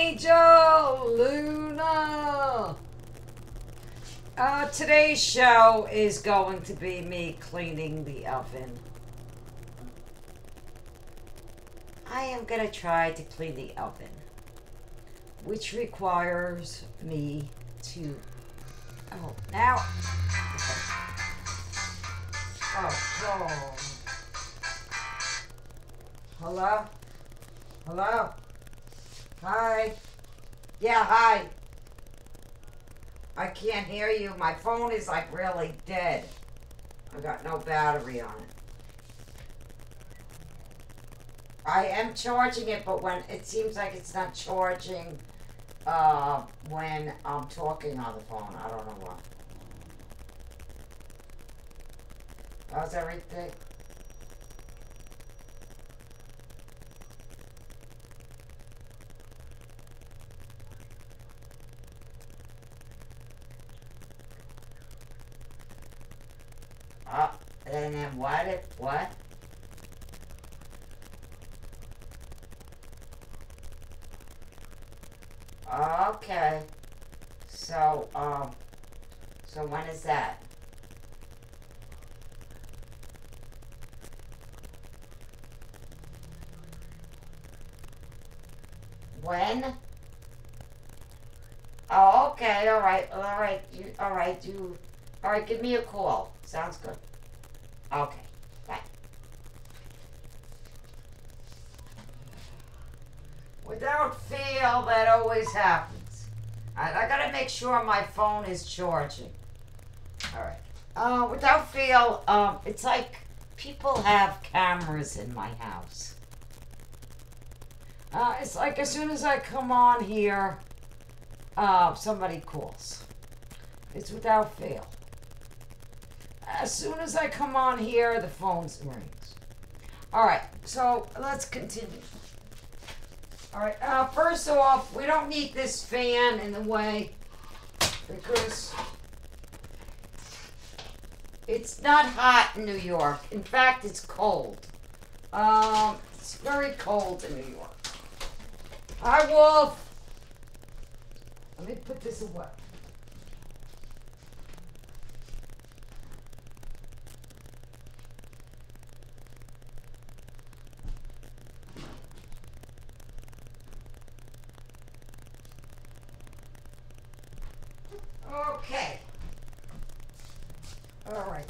Angel Luna. Today's show is going to be me cleaning the oven. I am going to try to clean the oven, which requires me to... Oh, now... Oh. Hello? Hello? Hi? Yeah, hi. I can't hear you. My phone is like really dead. I got no battery on it. I am charging it, but when it seems like it's not charging when I'm talking on the phone. I don't know why. How's everything? And then what? Okay. So when is that? When? Oh, okay, all right, give me a call. Sounds good. Okay, bye. Without fail, that always happens. I gotta make sure my phone is charging. All right. Without fail, it's like people have cameras in my house. It's like as soon as I come on here, somebody calls. It's without fail. As soon as I come on here, the phone rings. All right, so let's continue. All right, first off, we don't need this fan in the way because it's not hot in New York. In fact, it's cold. It's very cold in New York. Hi, Wolf. Let me put this away. Okay. Alrighty.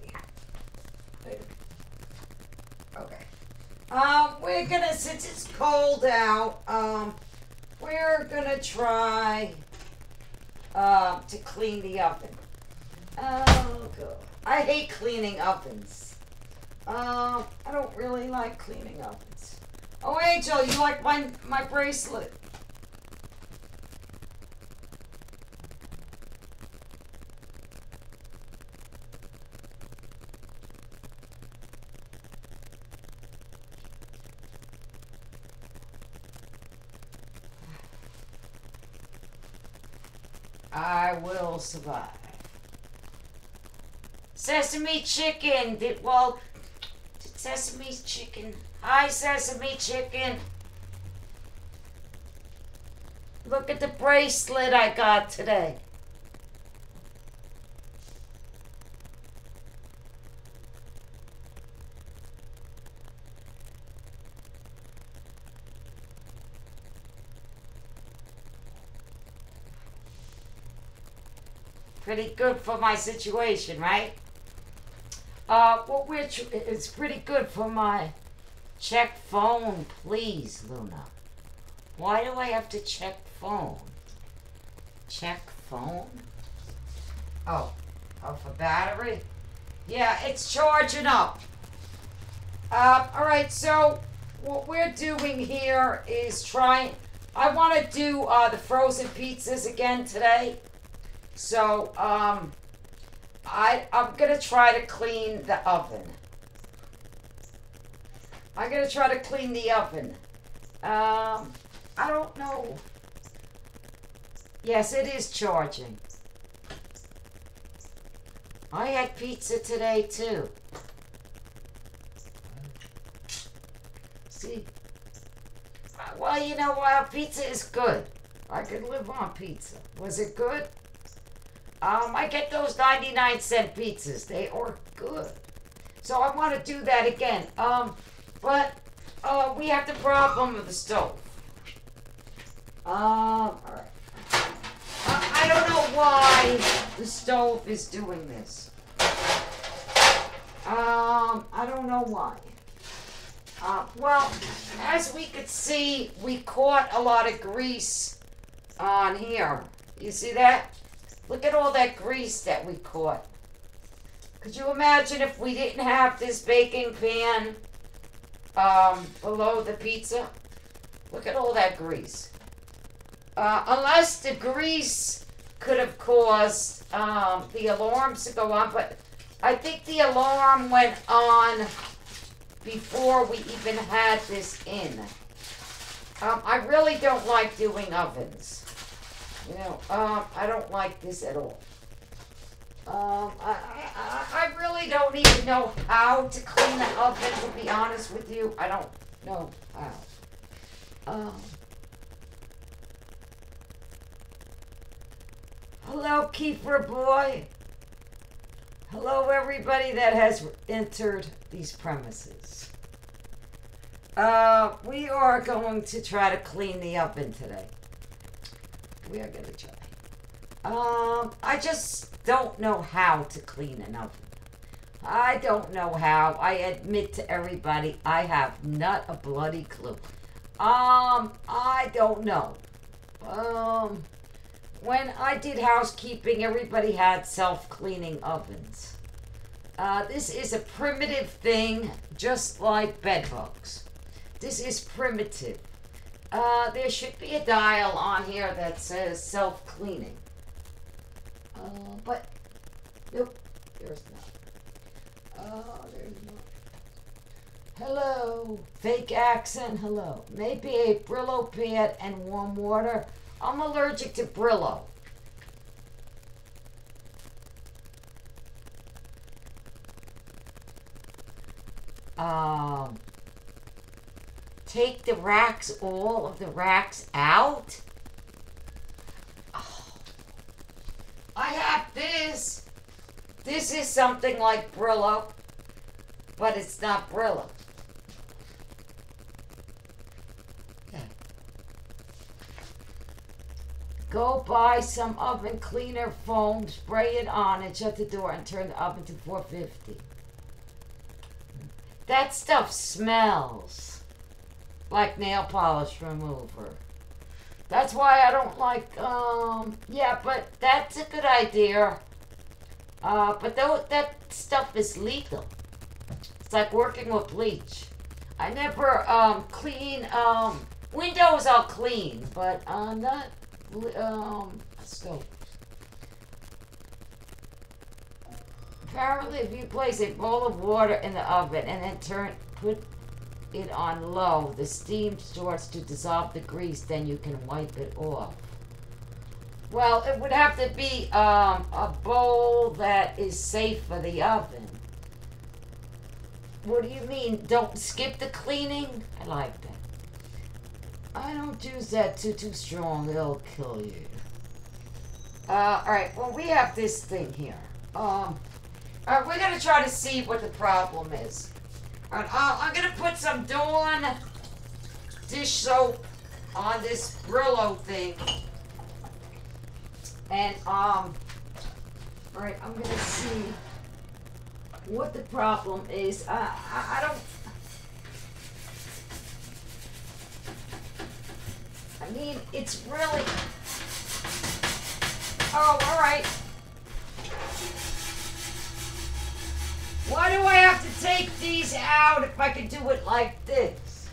Okay. We're gonna, since it's cold out, we're gonna try, to clean the oven. Oh, God. I hate cleaning ovens. I don't really like cleaning ovens. Oh, Angel, you like my bracelet? I will survive. Sesame chicken. Sesame chicken. Hi, Sesame chicken. Look at the bracelet I got today. Pretty good for my situation, right? It's pretty good for my check phone, please, Luna. Why do I have to check phone? Check phone? Oh, for battery? Yeah, it's charging up. Alright, so what we're doing here is I want to do the frozen pizzas again today. So, I'm gonna try to clean the oven. I'm gonna try to clean the oven. I don't know. Yes, it is charging. I had pizza today, too. See? Well, you know what? Pizza is good. I could live on pizza. Was it good? I get those 99-cent pizzas. They are good. So I want to do that again. But we have the problem with the stove. All right. I don't know why the stove is doing this. I don't know why. Well, as we could see, we caught a lot of grease on here. You see that? Look at all that grease that we caught. Could you imagine if we didn't have this baking pan below the pizza? Look at all that grease. Unless the grease could have caused the alarms to go on, but I think the alarm went on before we even had this in. I really don't like doing ovens. You know, I don't like this at all. I really don't even know how to clean the oven, to be honest with you. I don't know how. Hello, Keeper Boy. Hello, everybody that has entered these premises. We are going to try to clean the oven today. We are going to try. I just don't know how to clean an oven. I don't know how. I admit to everybody, I have not a bloody clue. I don't know. When I did housekeeping, everybody had self-cleaning ovens. This is a primitive thing, just like bed bugs. This is primitive. There should be a dial on here that says self-cleaning. But, nope, there's not. There's not. Hello, fake accent, hello. Maybe a Brillo pad and warm water. I'm allergic to Brillo. Take the racks, all of the racks out. Oh. I have this. This is something like Brillo, but it's not Brillo. Go buy some oven cleaner foam, spray it on, and shut the door and turn the oven to 450. That stuff smells like nail polish remover. That's why I don't like, yeah, but that's a good idea. But that stuff is lethal. It's like working with bleach. I never, clean, windows I'll clean, but, not, stove. Apparently, if you place a bowl of water in the oven and then put it on low, the steam starts to dissolve the grease, then you can wipe it off. Well, it would have to be a bowl that is safe for the oven. What do you mean? Don't skip the cleaning? I like that. I don't use that too strong. It'll kill you. Alright, well, we have this thing here. Alright, we're going to try to see what the problem is. Alright, I'm going to put some Dawn dish soap on this Brillo thing. And, alright, I'm going to see what the problem is. I don't... I mean, it's really... Oh, alright. Why do I have to take these out if I could do it like this?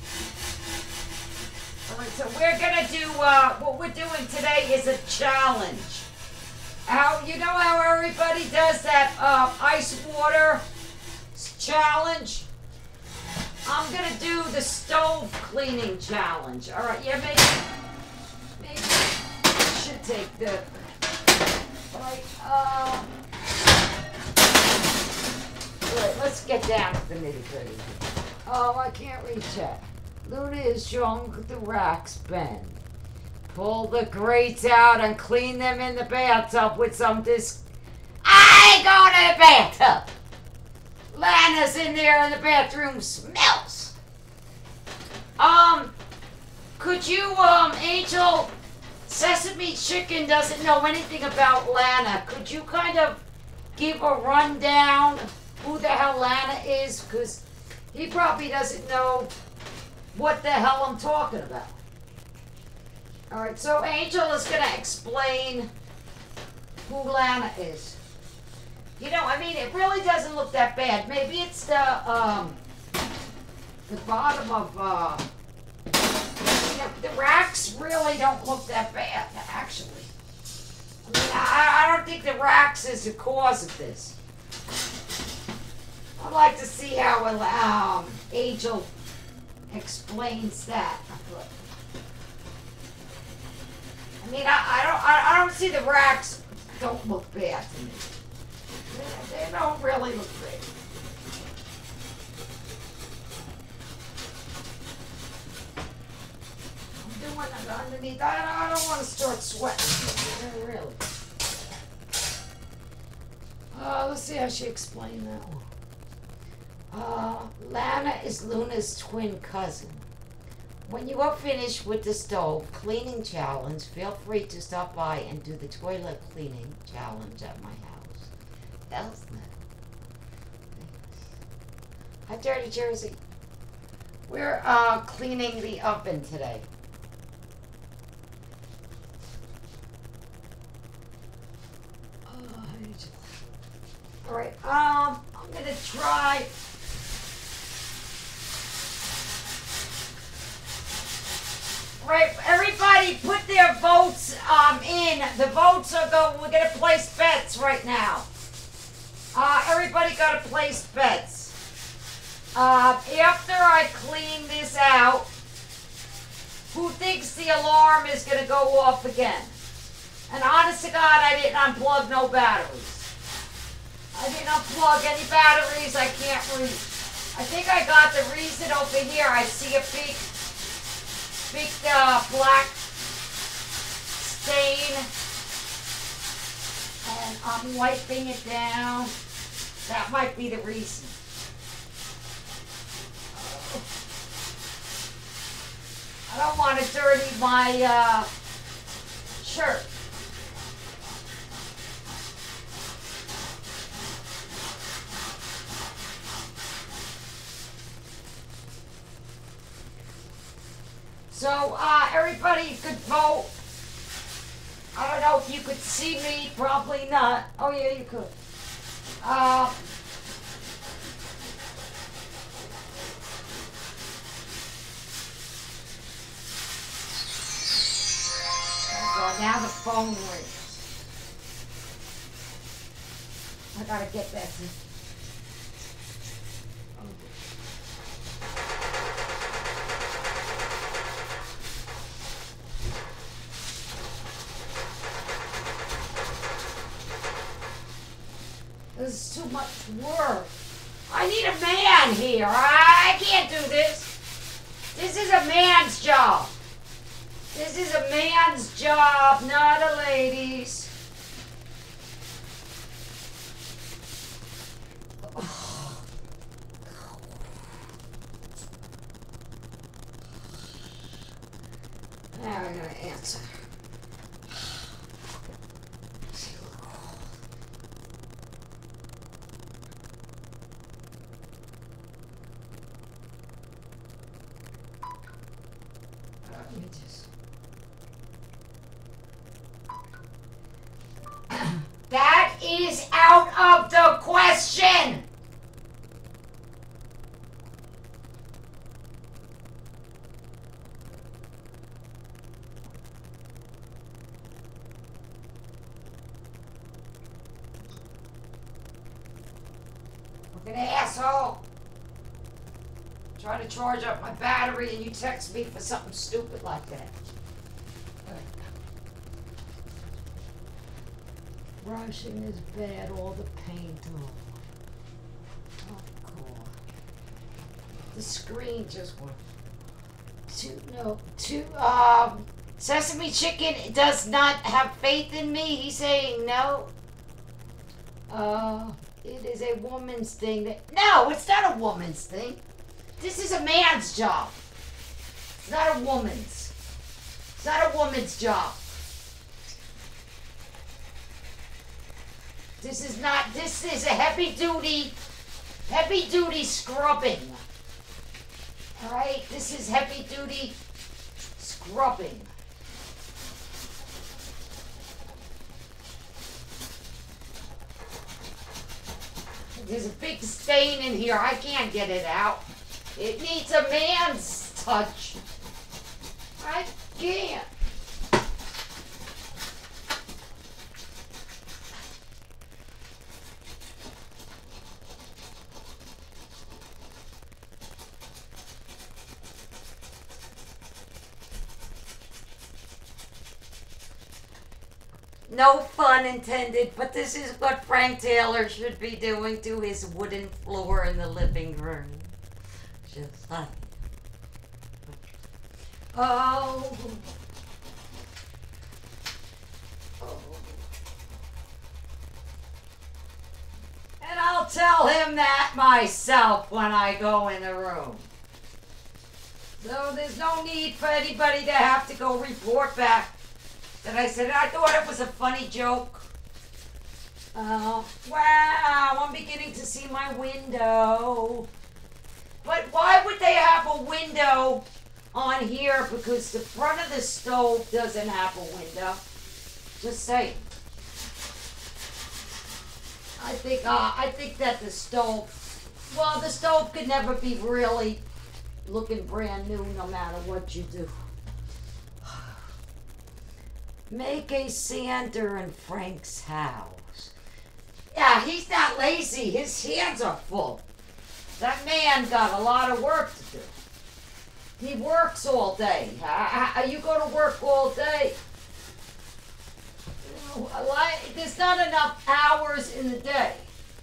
Alright, so we're gonna do, what we're doing today is a challenge. You know how everybody does that, ice water challenge? I'm gonna do the stove cleaning challenge. Alright, yeah, maybe I should take the, alright, alright, let's get down to the nitty-gritty. Oh, I can't reach that. Luna is showing the racks bend. Pull the grates out and clean them in the bathtub with some I ain't going to the bathtub. Lana's in there in the bathroom, smells. Could you, Angel, Sesame Chicken doesn't know anything about Lana. Could you kind of give a rundown who the hell Lana is? Because he probably doesn't know what the hell I'm talking about. Alright, so Angel is going to explain who Lana is. You know, I mean, it really doesn't look that bad. Maybe it's the bottom of, the racks really don't look that bad, actually. I mean, I don't think the racks is the cause of this. I'd like to see how Angel explains that. I mean, I don't see the racks don't look bad to me. They don't really look great. I'm doing it underneath. I don't want to start sweating. Really. Let's see how she explained that one. Lana is Luna's twin cousin. When you are finished with the stove cleaning challenge, feel free to stop by and do the toilet cleaning challenge at my house. Elsnet. Hi, Dirty Jersey. We're cleaning the oven today. All right. I'm gonna try. Right, everybody put their votes in. The votes are going. We're gonna place bets right now. Everybody gotta place bets. After I clean this out, who thinks the alarm is gonna go off again? And honest to God, I didn't unplug no batteries. I didn't unplug any batteries. I can't read. I think I got the reason over here. I see a big black stain, and I'm wiping it down. That might be the reason. I don't want to dirty my shirt. So, everybody could vote. I don't know if you could see me, probably not. Oh yeah, you could. Oh, now the phone rings. I gotta get that to... This is too much work. I need a man here. I can't do this. This is a man's job. This is a man's job, not a lady's. Now I'm gonna answer. That is out of the question. Fucking asshole. Try to charge up my battery and you text me for something stupid like that. Brushing is bad, all the paint off. Oh, God. The screen just went. Sesame Chicken does not have faith in me. He's saying no. It is a woman's thing. No, it's not a woman's thing. This is a man's job. It's not a woman's. It's not a woman's job. This is a heavy duty scrubbing. Alright, this is heavy duty scrubbing. There's a big stain in here. I can't get it out. It needs a man's touch. I can't. No pun intended, but this is what Frank Taylor should be doing to his wooden floor in the living room. Just like... Oh. Oh. And I'll tell him that myself when I go in the room. So there's no need for anybody to have to go report back that I said, I thought it was a funny joke. Wow, I'm beginning to see my window. But why would they have a window on here? Because the front of the stove doesn't have a window. Just saying. I think that the stove could never be really looking brand new no matter what you do. Make a sander in Frank's house. Yeah, he's not lazy. His hands are full. That man got a lot of work to do. He works all day. You go to work all day. There's not enough hours in the day.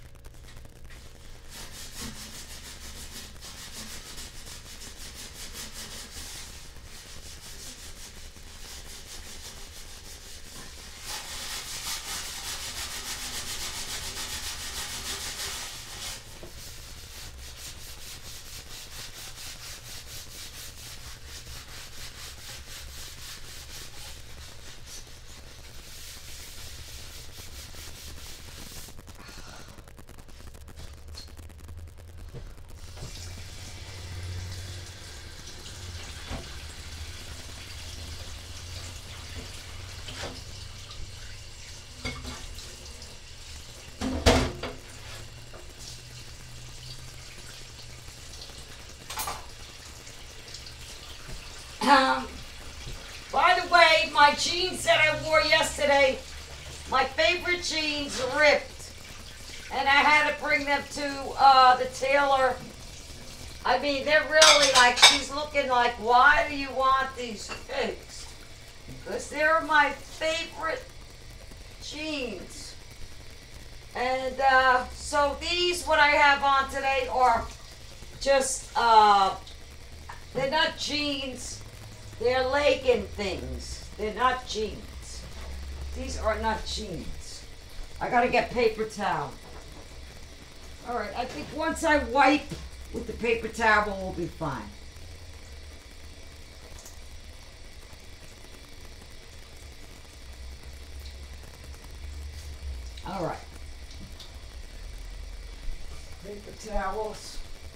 By the way, my jeans that I wore yesterday, my favorite jeans ripped. And I had to bring them to the tailor. I mean, they're really like, she's looking like, why do you want these fixed? Because they're my favorite jeans. And so these, what I have on today, are just, they're not jeans. They're legging things. They're not jeans. These are not jeans. I gotta get paper towel. Alright, I think once I wipe with the paper towel, we'll be fine. Alright. Paper towels.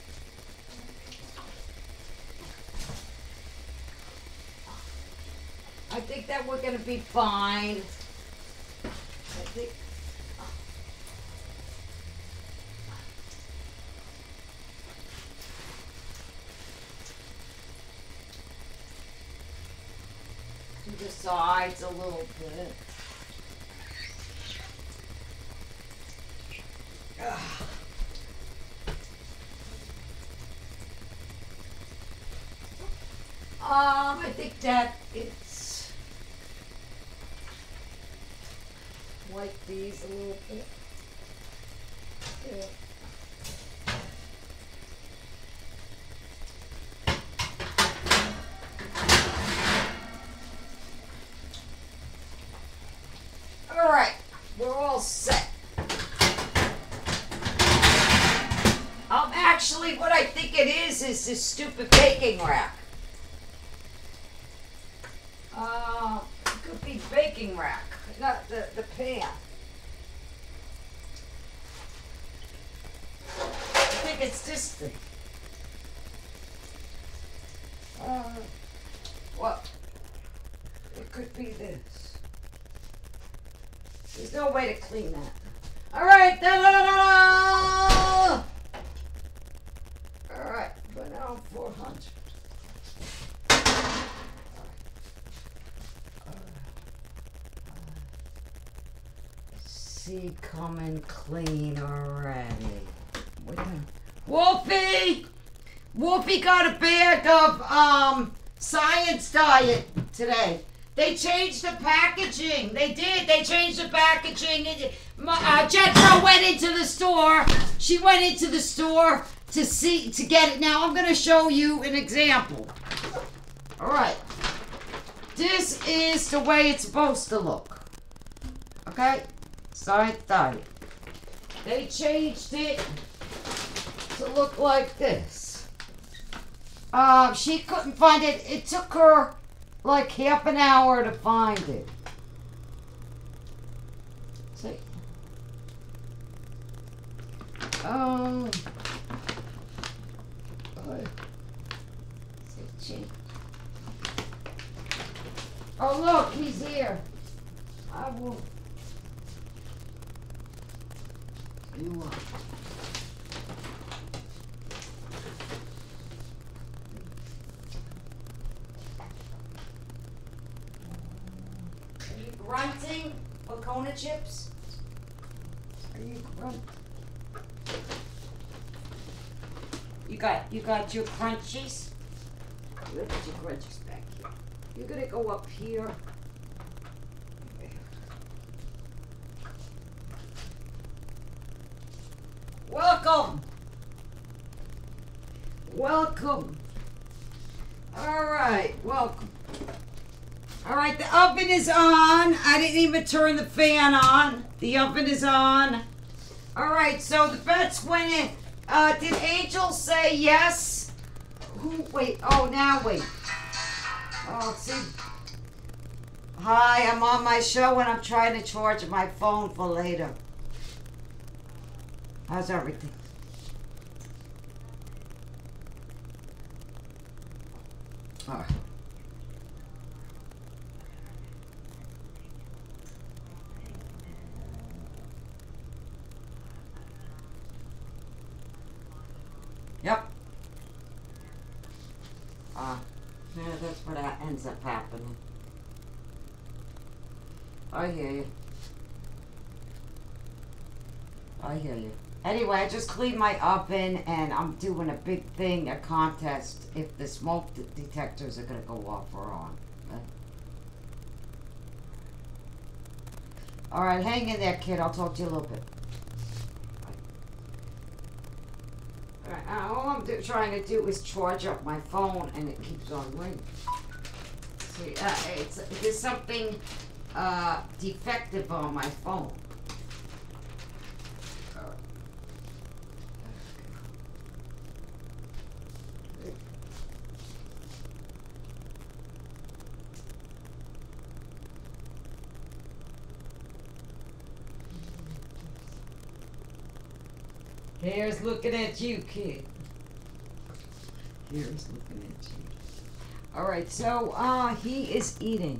I think that we're going to be fine. I think. To the sides a little bit. I think that it's wipe these a little bit. Yeah. all set. Actually, what I think it is this stupid baking rack. It could be baking rack, not the pan. I think it's this thing. Well, it could be this. There's no way to clean that. All right, da-da-da-da! All right, but now 400. See, coming clean already. Wait a minute. Wolfie! Wolfie got a bag of Science Diet today. They changed the packaging. They did. They changed the packaging. Jethro went into the store. She went into the store to get it. Now I'm going to show you an example. All right. This is the way it's supposed to look. Okay? Science Diet. They changed it to look like this. She couldn't find it. It took her like half an hour to find it. See? Oh look, he's here. I will. You are. Are you grunting? Bacona chips? Are you grunting? You got your crunchies? You got your crunchies back here. You're gonna go up here. Welcome. Welcome. All right, welcome. All right, the oven is on. I didn't even turn the fan on. The oven is on. All right, so the bets went in. Did Angel say yes? Wait, oh, now wait. Oh, see. Hi, I'm on my show and I'm trying to charge my phone for later. How's everything? All right. Yep. Yeah, that's what ends up happening. I hear you. I hear you. Anyway, I just cleaned my oven and I'm doing a big thing, a contest, if the smoke detectors are going to go off or on. Alright, hang in there, kid. I'll talk to you a little bit. Alright, all I'm trying to do is charge up my phone and it keeps on ringing. See, there's something defective on my phone. Here's looking at you, kid. Here's looking at you. Alright, so, he is eating.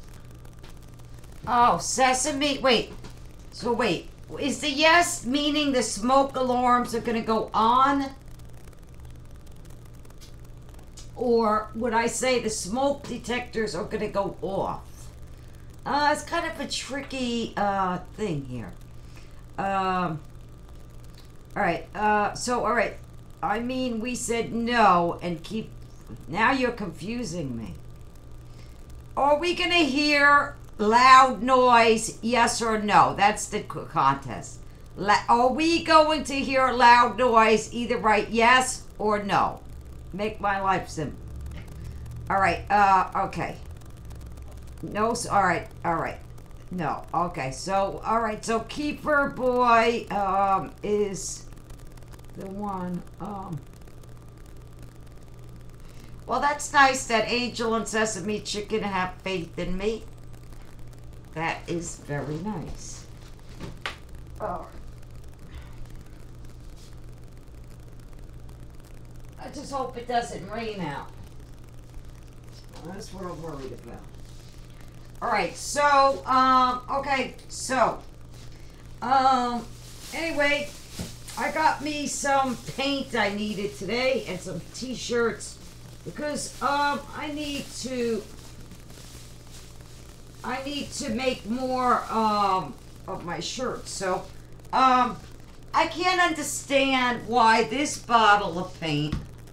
Oh, sesame. Wait. So, wait. Is the yes meaning the smoke alarms are going to go on? Or would I say the smoke detectors are going to go off? It's kind of a tricky, thing here. Alright, alright. I mean, we said no and keep... Now you're confusing me. Are we going to hear loud noise, yes or no? That's the contest. Are we going to hear loud noise, either right yes or no? Make my life simple. Alright, okay. No, alright. No. Okay. So, all right. So, Keeper Boy is the one. Well, that's nice that Angel and Sesame Chicken have faith in me. That is very nice. All right. I just hope it doesn't rain out. That's what I'm worried about. All right, so, okay, so, anyway, I got me some paint I needed today and some t-shirts because, I need to make more, of my shirts. So, I can't understand why this bottle of paint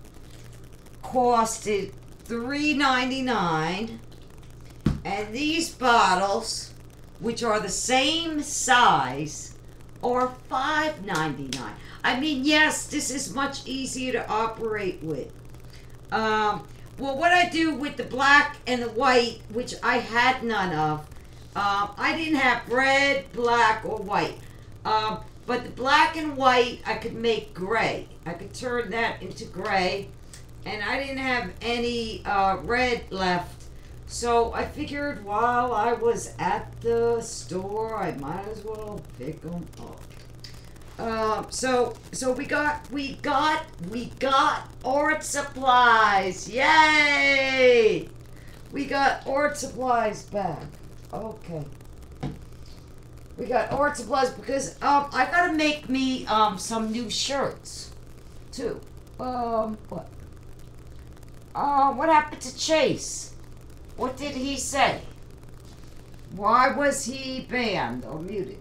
costed $3.99 and these bottles, which are the same size, are $5.99. I mean, yes, this is much easier to operate with. Well, what I do with the black and the white, which I had none of, I didn't have red, black, or white. But the black and white, I could make gray. I could turn that into gray. And I didn't have any red left. So I figured while I was at the store, I might as well pick them up. So we got art supplies. Yay! We got art supplies back. Okay. We got art supplies because I gotta make me some new shirts too. What? What happened to Chase? What did he say? Why was he banned or muted?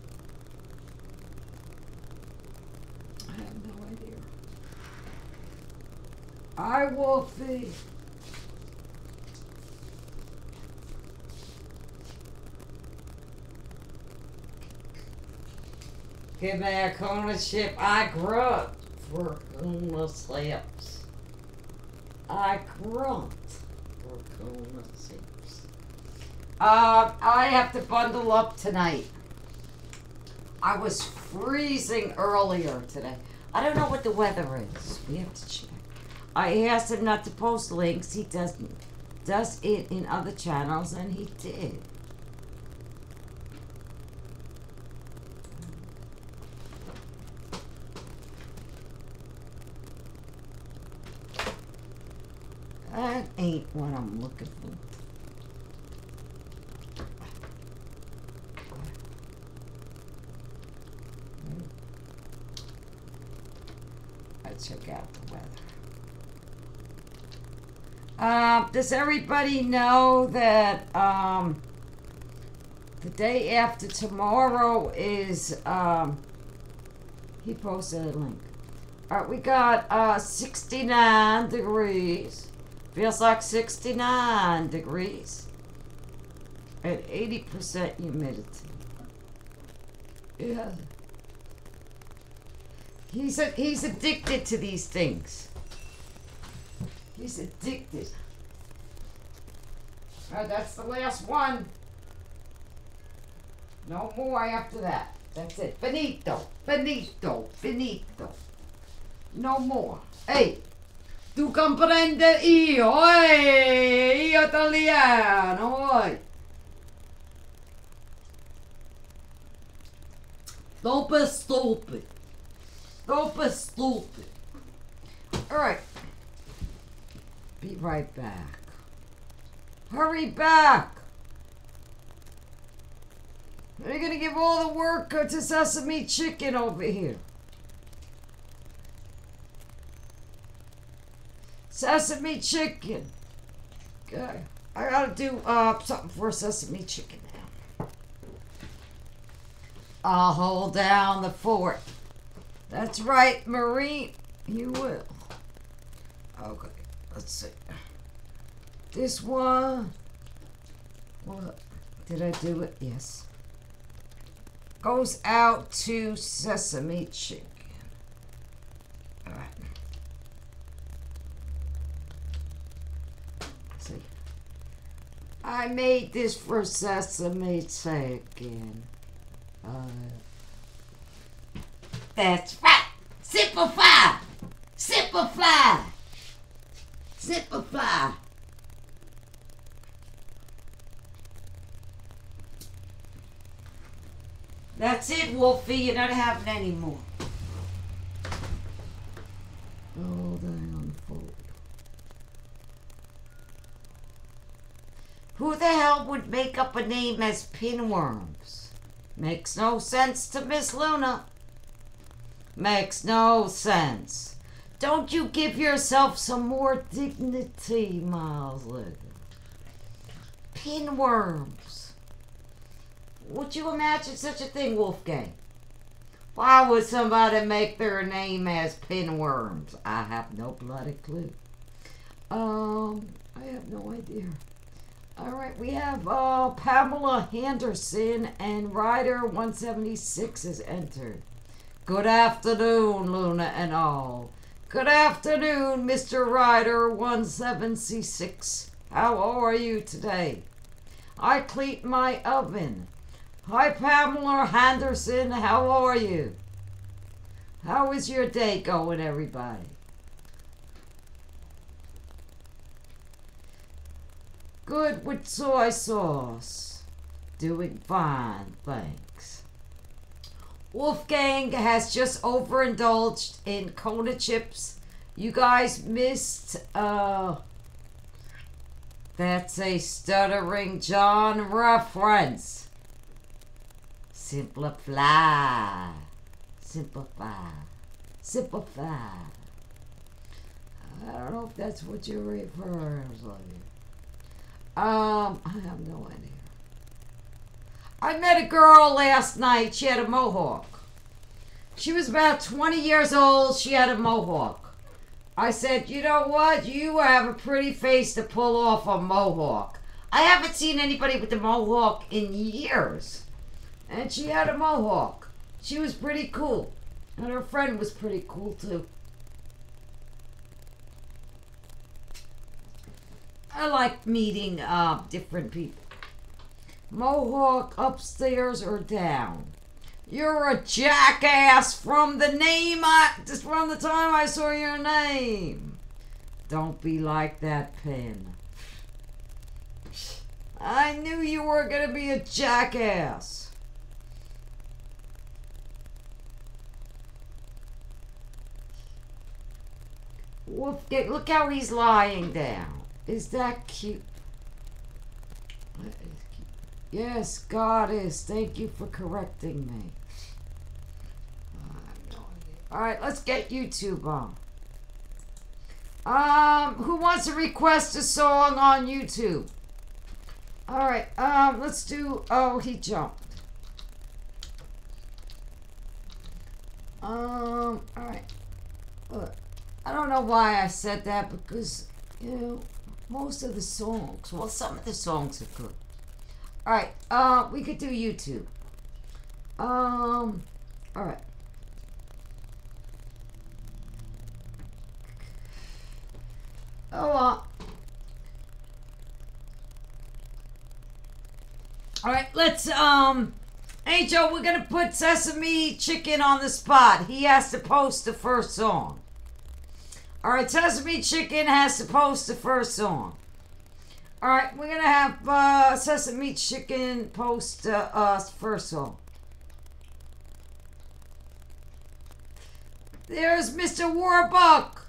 I have no idea. I will be. Give me a ownership. I grew up for homeless lips. I grunt for homeless lips. I have to bundle up tonight. I was freezing earlier today. I don't know what the weather is. We have to check. I asked him not to post links. He does it in other channels, and he did. That ain't what I'm looking for. Let's check out the weather. Does everybody know that the day after tomorrow is he posted a link. Alright, we got 69 degrees. Feels like 69 degrees at 80% humidity. Yeah. He's addicted to these things. He's addicted. That's the last one. No more after that. That's it. Finito. Finito. Finito. No more. Hey. Tu comprende io, io italiano, Don't be stupid. Don't be stupid. Alright. Be right back. Hurry back. They're gonna give all the work to Sesame Chicken over here. Sesame Chicken. Okay. I gotta do something for Sesame Chicken now. I'll hold down the fort. That's right, Marine. You will. Okay, let's see. This one. What? Did I do it? Yes. Goes out to Sesame Chicken. Alright. See. I made this for Sesame Chicken. That's right. Simplify. Simplify. Simplify. That's it, Wolfie. You're not having any more. Oh, they unfold. Who the hell would make up a name as Pinworms? Makes no sense to Miss Luna. Makes no sense. Don't you give yourself some more dignity, Miles Liggins. Pinworms. Would you imagine such a thing, Wolfgang? Why would somebody make their name as Pinworms? I have no bloody clue. I have no idea. Alright, we have Pamela Henderson and Ryder 176 is entered. Good afternoon, Luna and all. Good afternoon, Mr. Ryder 176. How are you today? I cleaned my oven. Hi, Pamela Henderson. How are you? How is your day going, everybody? Good with soy sauce. Doing fine, thanks. Wolfgang has just overindulged in Kona chips. You guys missed, that's a Stuttering John reference. Simplify. Simplify. Simplify. I don't know if that's what you're referring to. I have no idea. I met a girl last night. She had a mohawk. She was about 20 years old. She had a mohawk. I said, you know what? You have a pretty face to pull off a mohawk. I haven't seen anybody with a mohawk in years. And she had a mohawk. She was pretty cool. And her friend was pretty cool too. I like meeting different people. Mohawk upstairs or down? You're a jackass from the name just from the time I saw your name. Don't be like that, Pin. I knew you were gonna be a jackass. Wolfgang, look how he's lying down. Is that cute? That is cute. Yes, Goddess. Thank you for correcting me. Alright, let's get YouTube on. Who wants to request a song on YouTube? Alright, let's do... Oh, he jumped. Alright. Look, I don't know why I said that because, you know, most of the songs, well, some of the songs are good. Alright, we could do YouTube. Alright. Oh, alright, let's, Angel, we're gonna put Sesame Chicken on the spot. He has to post the first song. Alright, Sesame Chicken has to post the first song. Alright, we're gonna have Sesame Chicken post first song. There's Mr. Warbuck.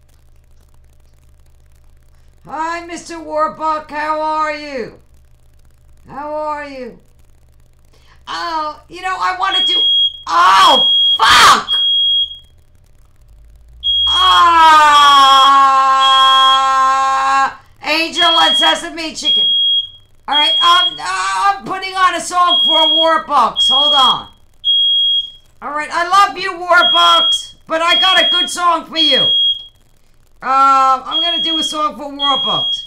Hi, Mr. Warbuck, how are you? How are you? Oh, you know, I want to do... Oh, fuck! Angel and Sesame Chicken. Alright, I'm putting on a song for Warbucks. Hold on. Alright, I love you, Warbucks, but I got a good song for you. I'm gonna do a song for Warbucks.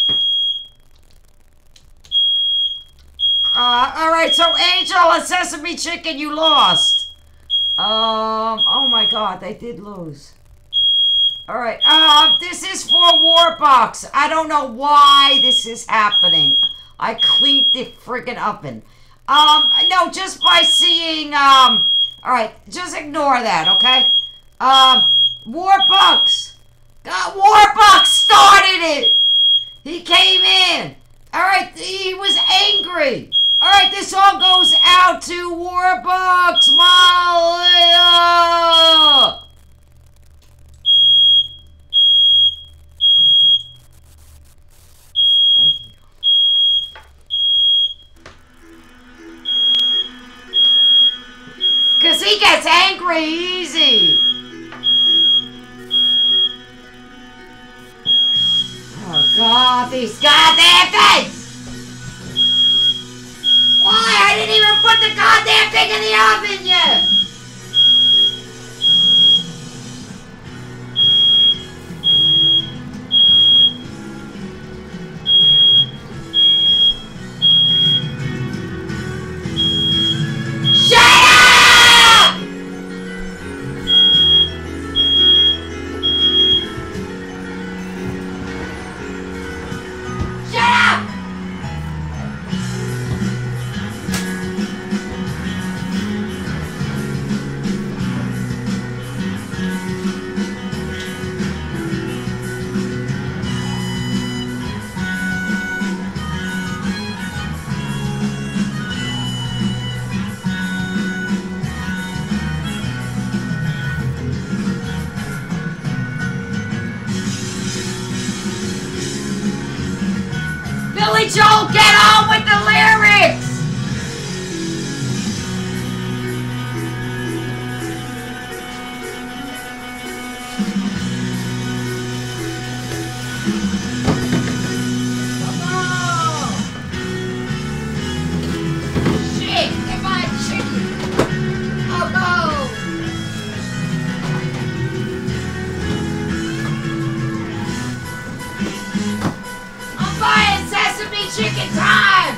Alright, so Angel and Sesame Chicken, you lost. Oh my god, they did lose. Alright, this is for Warbucks. I don't know why this is happening. I cleaned the friggin' oven. No, just by seeing, alright, just ignore that, okay? Warbucks! Warbucks started it! He came in! Alright, he was angry! Alright, this all goes out to Warbucks, Molly! Because he gets angry easy. Oh, God, these goddamn things! Why? I didn't even put the goddamn thing in the oven yet! Billy Joel, get on with the lyrics! Come on! Shit, come on, chicken! Oh no! I'm buying sesame chicken time!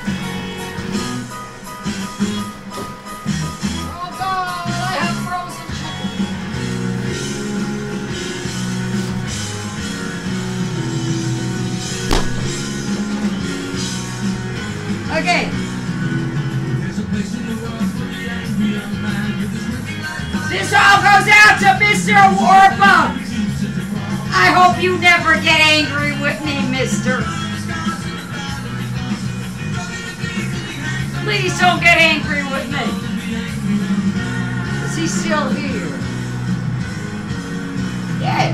Oh God, I have frozen chicken. Okay. This all goes out to Mr. Warbucks. I hope you never get angry with me, mister. Please don't get angry with me. Is he still here? Yeah.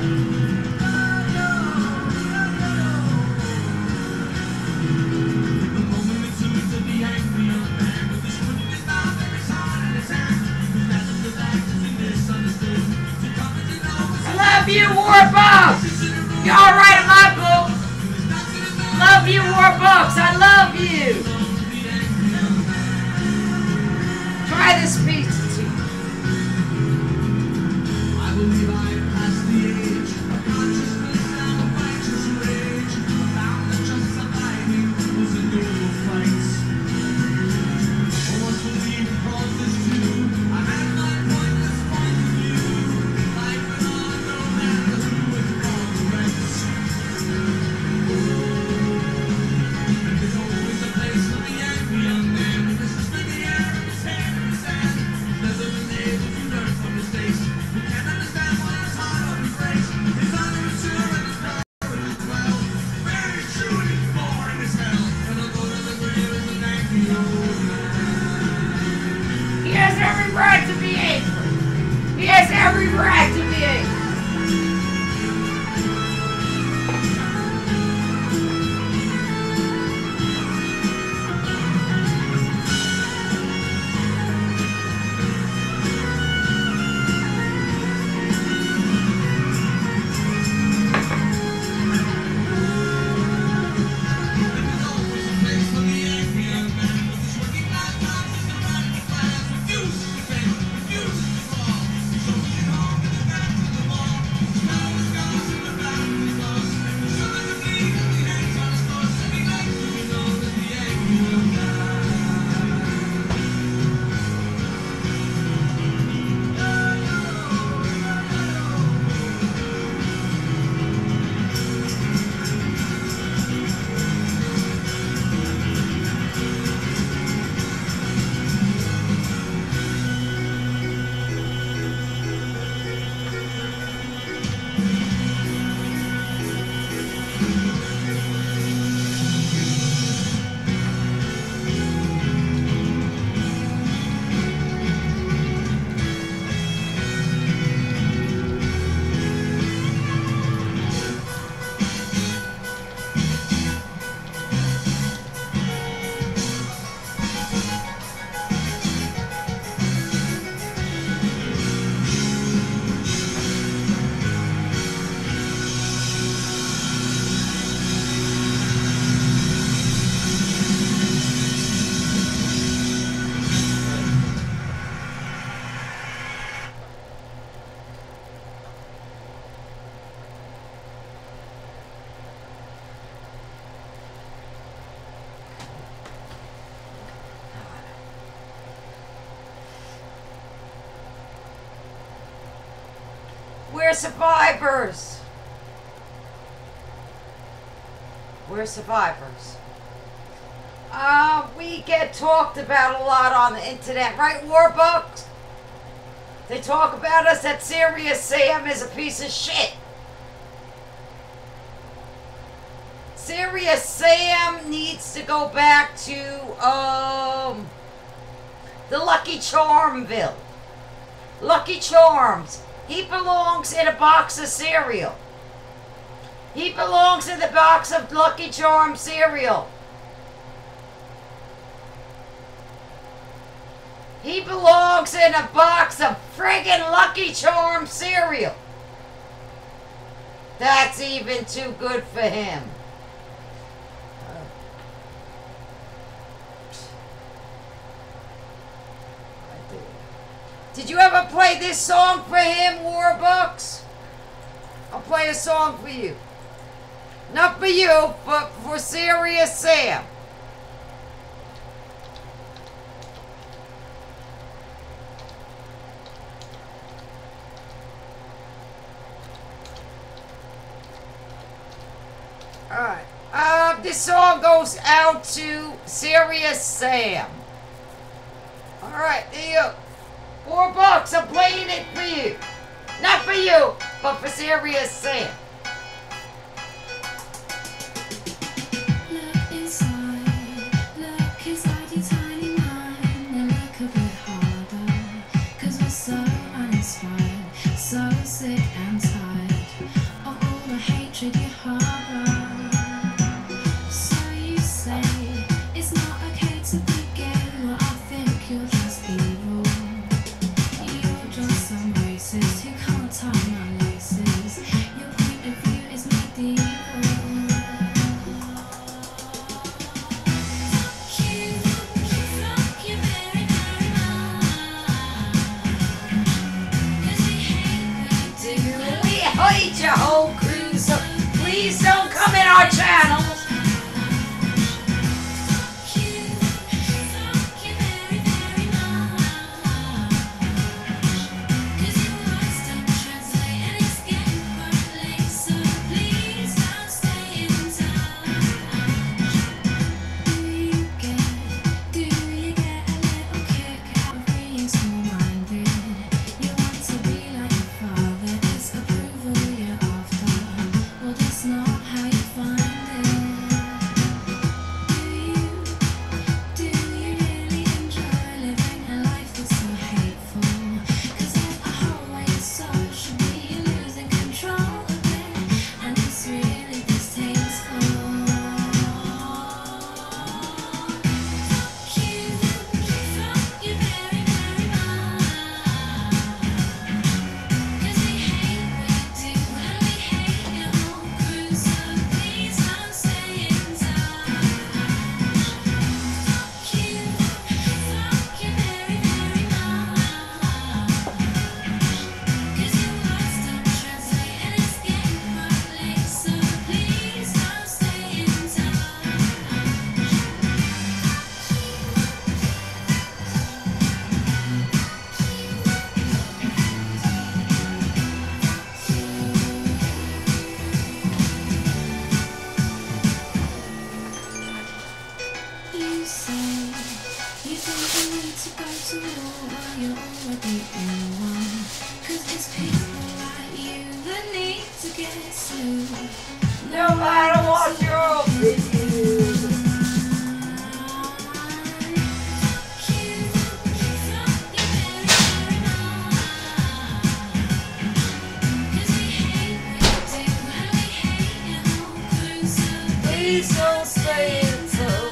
I love you, Warbucks. You're all right in my book. Love you, Warbucks. I love you. Try this pizza too. I believe I passed the age of consciousness and righteous rage. Found that just surviving was a noble fight. Almost believed cause this too. I had my pointless point of view. Life went on, no matter who was wrong or right. And there's always a place for the angry young man. This is for the air in his hand. We're survivors. We're survivors. We get talked about a lot on the internet, right, Warbucks? They talk about us that Serious Sam is a piece of shit. Serious Sam needs to go back to the Lucky Charmville. Lucky Charms. He belongs in a box of cereal. He belongs in the box of Lucky Charms cereal. He belongs in a box of friggin' Lucky Charms cereal. That's even too good for him. Did you ever play this song for him, Warbucks? I'll play a song for you. Not for you, but for Serious Sam. Alright. This song goes out to Serious Sam. Alright, there you go. $4, I'm playing it for you. Not for you, but for Serious Sam. Look inside your tiny mind and look a bit harder. 'Cause we're so uninspired, so sick and tired of all the hatred you harbor. So you say it's not okay to be gay. Well, I think you're just evil. You're just some racist who can't tie my laces. Your point of view is medieval. Hide your whole crew, so please don't come in our channels. No matter what your opinion. Please don't say it so.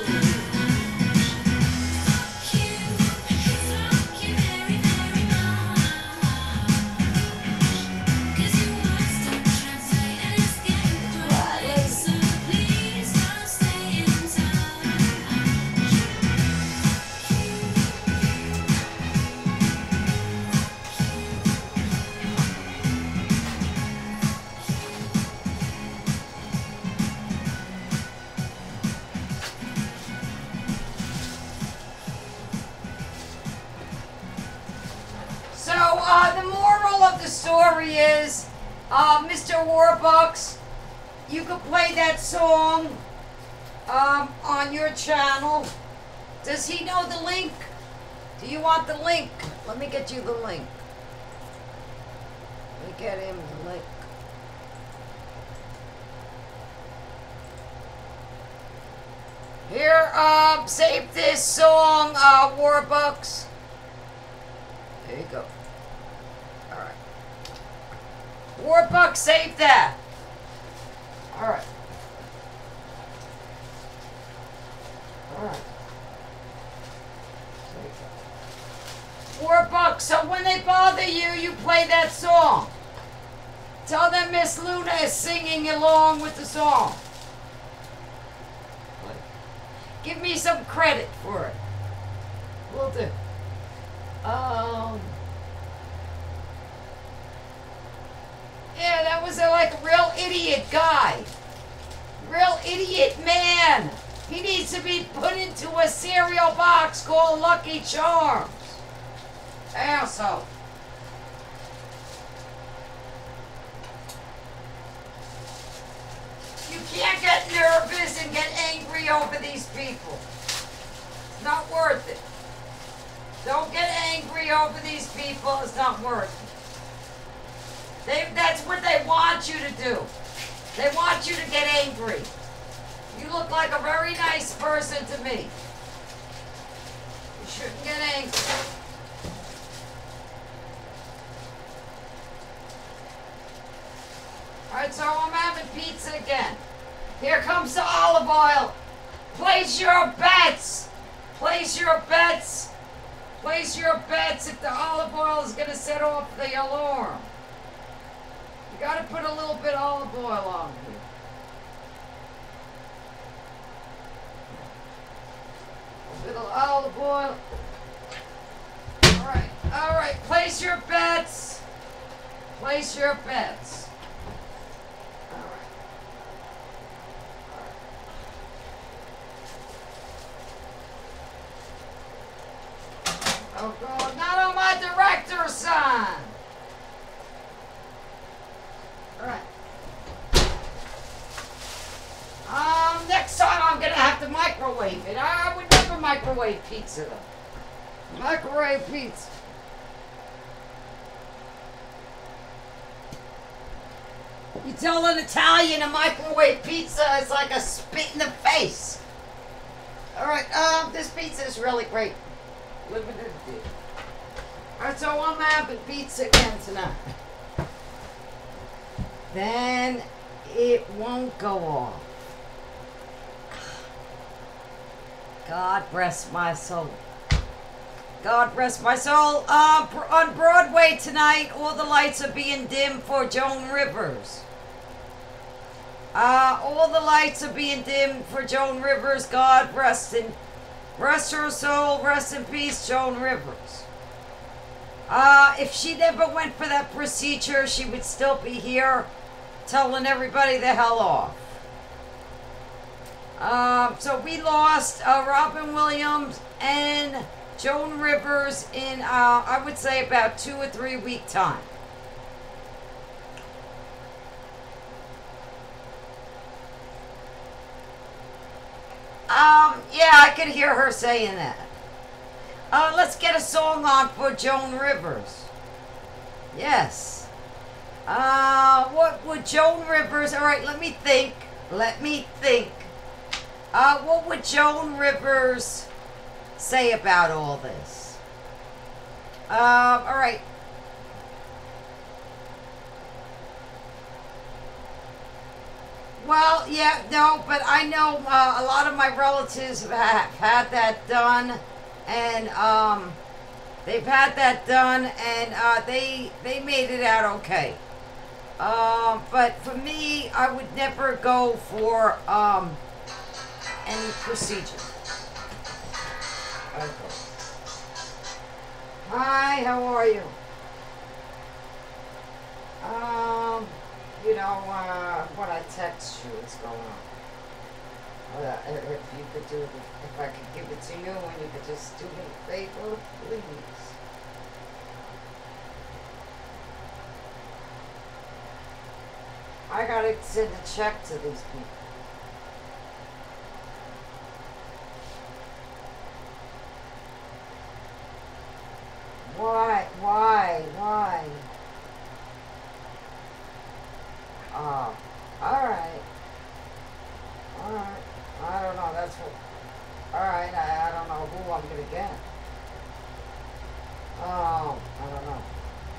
So, the moral of the the story is, Mr. Warbucks, you could play that song on your channel. Does he know the link? Do you want the link? Let me get you the link. Let me get him the link. Here, save this song, Warbucks. There you go. Alright. Warbucks, save that. Alright. Alright. $4. So when they bother you, you play that song. Tell them Miss Luna is singing along with the song. Give me some credit for it. Will do. Yeah, that was like a real idiot guy. Real idiot man. He needs to be put into a cereal box called Lucky Charms. Asshole. You can't get nervous and get angry over these people. It's not worth it. Don't get angry over these people. It's not worth it. That's what they want you to do. They want you to get angry. You look like a very nice person to me. You shouldn't get angry. Alright, so I'm having pizza again. Here comes the olive oil. Place your bets. Place your bets. Place your bets if the olive oil is going to set off the alarm. You got to put a little bit of olive oil on here. A little olive oil. Alright, place your bets. Place your bets. Oh God, not on my director's sign. Alright. Next time I'm gonna have to microwave it. I would never microwave pizza though. Microwave pizza. You tell an Italian a microwave pizza is like a spit in the face. Alright, this pizza is really great. Limited edition. Alright, so I'm having pizza again tonight. Then it won't go off. God rest my soul. God rest my soul. On Broadway tonight, all the lights are being dimmed for Joan Rivers. All the lights are being dimmed for Joan Rivers. God rest her soul. Rest in peace, Joan Rivers. If she never went for that procedure, she would still be here telling everybody the hell off. So we lost Robin Williams and Joan Rivers in, I would say, about 2 or 3 week time. Yeah, I could hear her saying that. Let's get a song on for Joan Rivers. Yes. What would Joan Rivers, alright, let me think. What would Joan Rivers say about all this? Alright. Well, yeah, no, but I know a lot of my relatives have had that done, and they've had that done, and they made it out okay. But for me, I would never go for any procedure. Okay. Hi, how are you? You know, what I text you, what's going on? If you could do, if I could give it to you and you could just do me a favor, please. I gotta send a check to these people. Why? Why? Oh, alright. Alright. I don't know, that's what... Alright, I don't know who I'm gonna get. Oh, I don't know.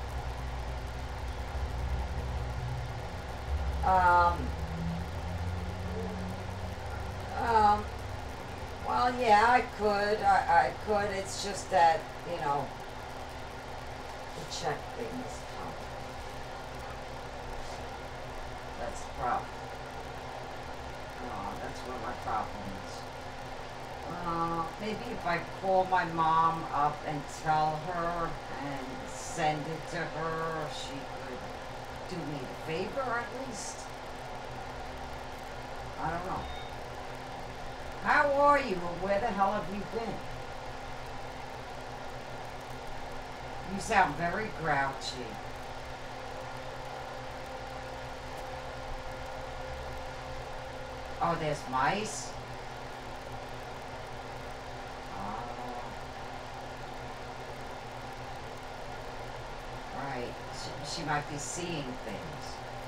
Well, yeah, I could. I could. It's just that, you know, the check thing is tough. That's the problem. Oh, that's where my problem is. Maybe if I call my mom up and tell her and send it to her, she could do me a favor at least. I don't know. How are you, or where the hell have you been? You sound very grouchy. Oh, there's mice? Oh. Right. She might be seeing things.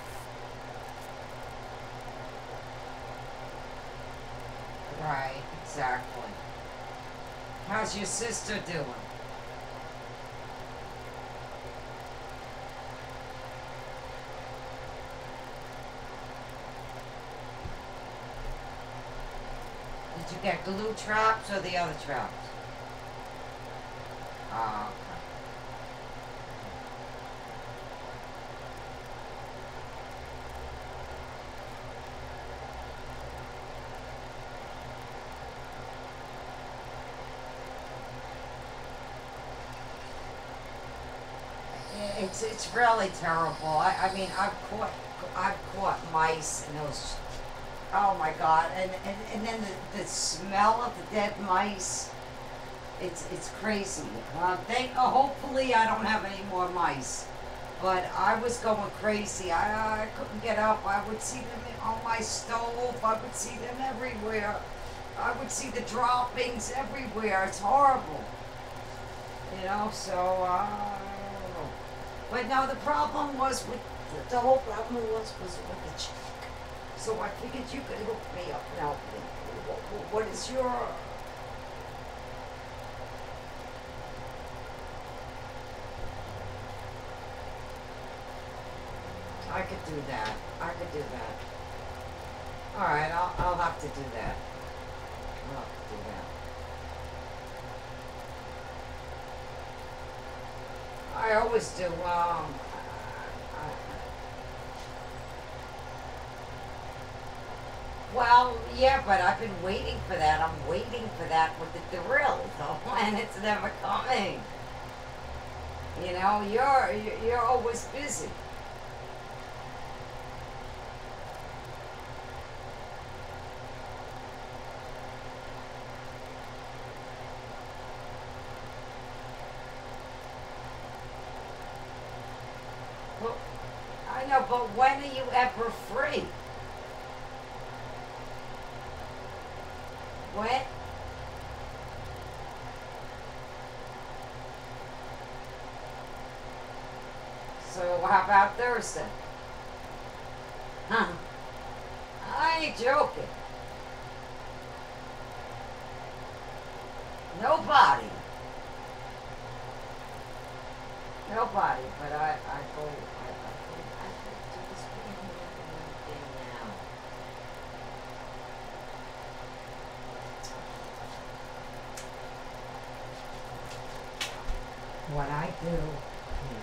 Right, exactly. How's your sister doing? Did you get glue traps or the other traps? Oh, okay. It's really terrible. I mean I've caught mice and those, oh my god, and then the smell of the dead mice, it's crazy. Hopefully I don't have any more mice, but I was going crazy. I couldn't get up. I would see them on my stove. I would see them everywhere. I would see the droppings everywhere. It's horrible. You know, so but no, the problem was with the whole problem was with the check. So I figured you could hook me up and help me. What is your... I could do that. I could do that. Alright, I'll have to do that. I'll have to do that. I always do. Well, yeah, but I've been waiting for that. I'm waiting for that with the drill, though, and it's never coming. You know, you're always busy. Well, I know, but when are you ever free? When? So how about Thursday? Huh? I ain't joking. Nobody. Nobody, but I go do this thing now. What I do is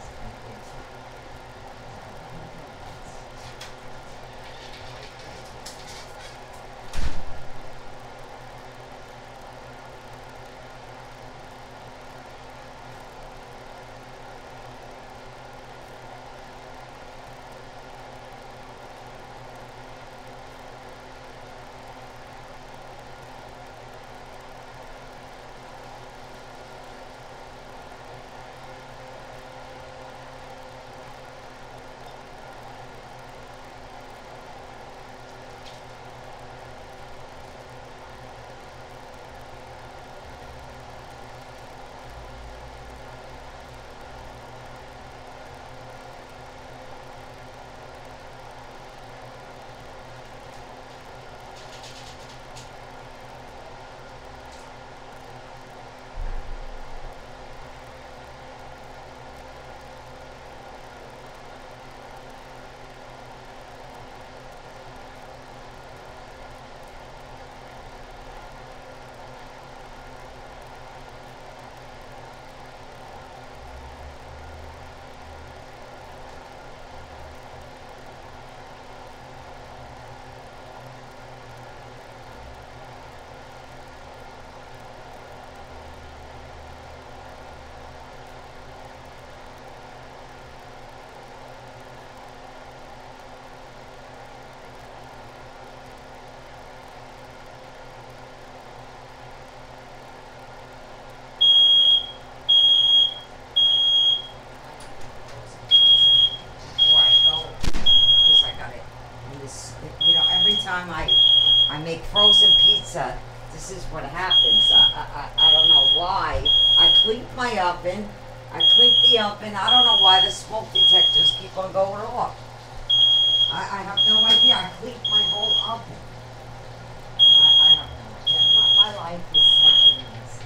this is what happens. I don't know why. I cleaned my oven. I cleaned the oven. I don't know why the smoke detectors keep on going off. I have no idea. I cleaned my whole oven. I have no idea. My life is such a mess.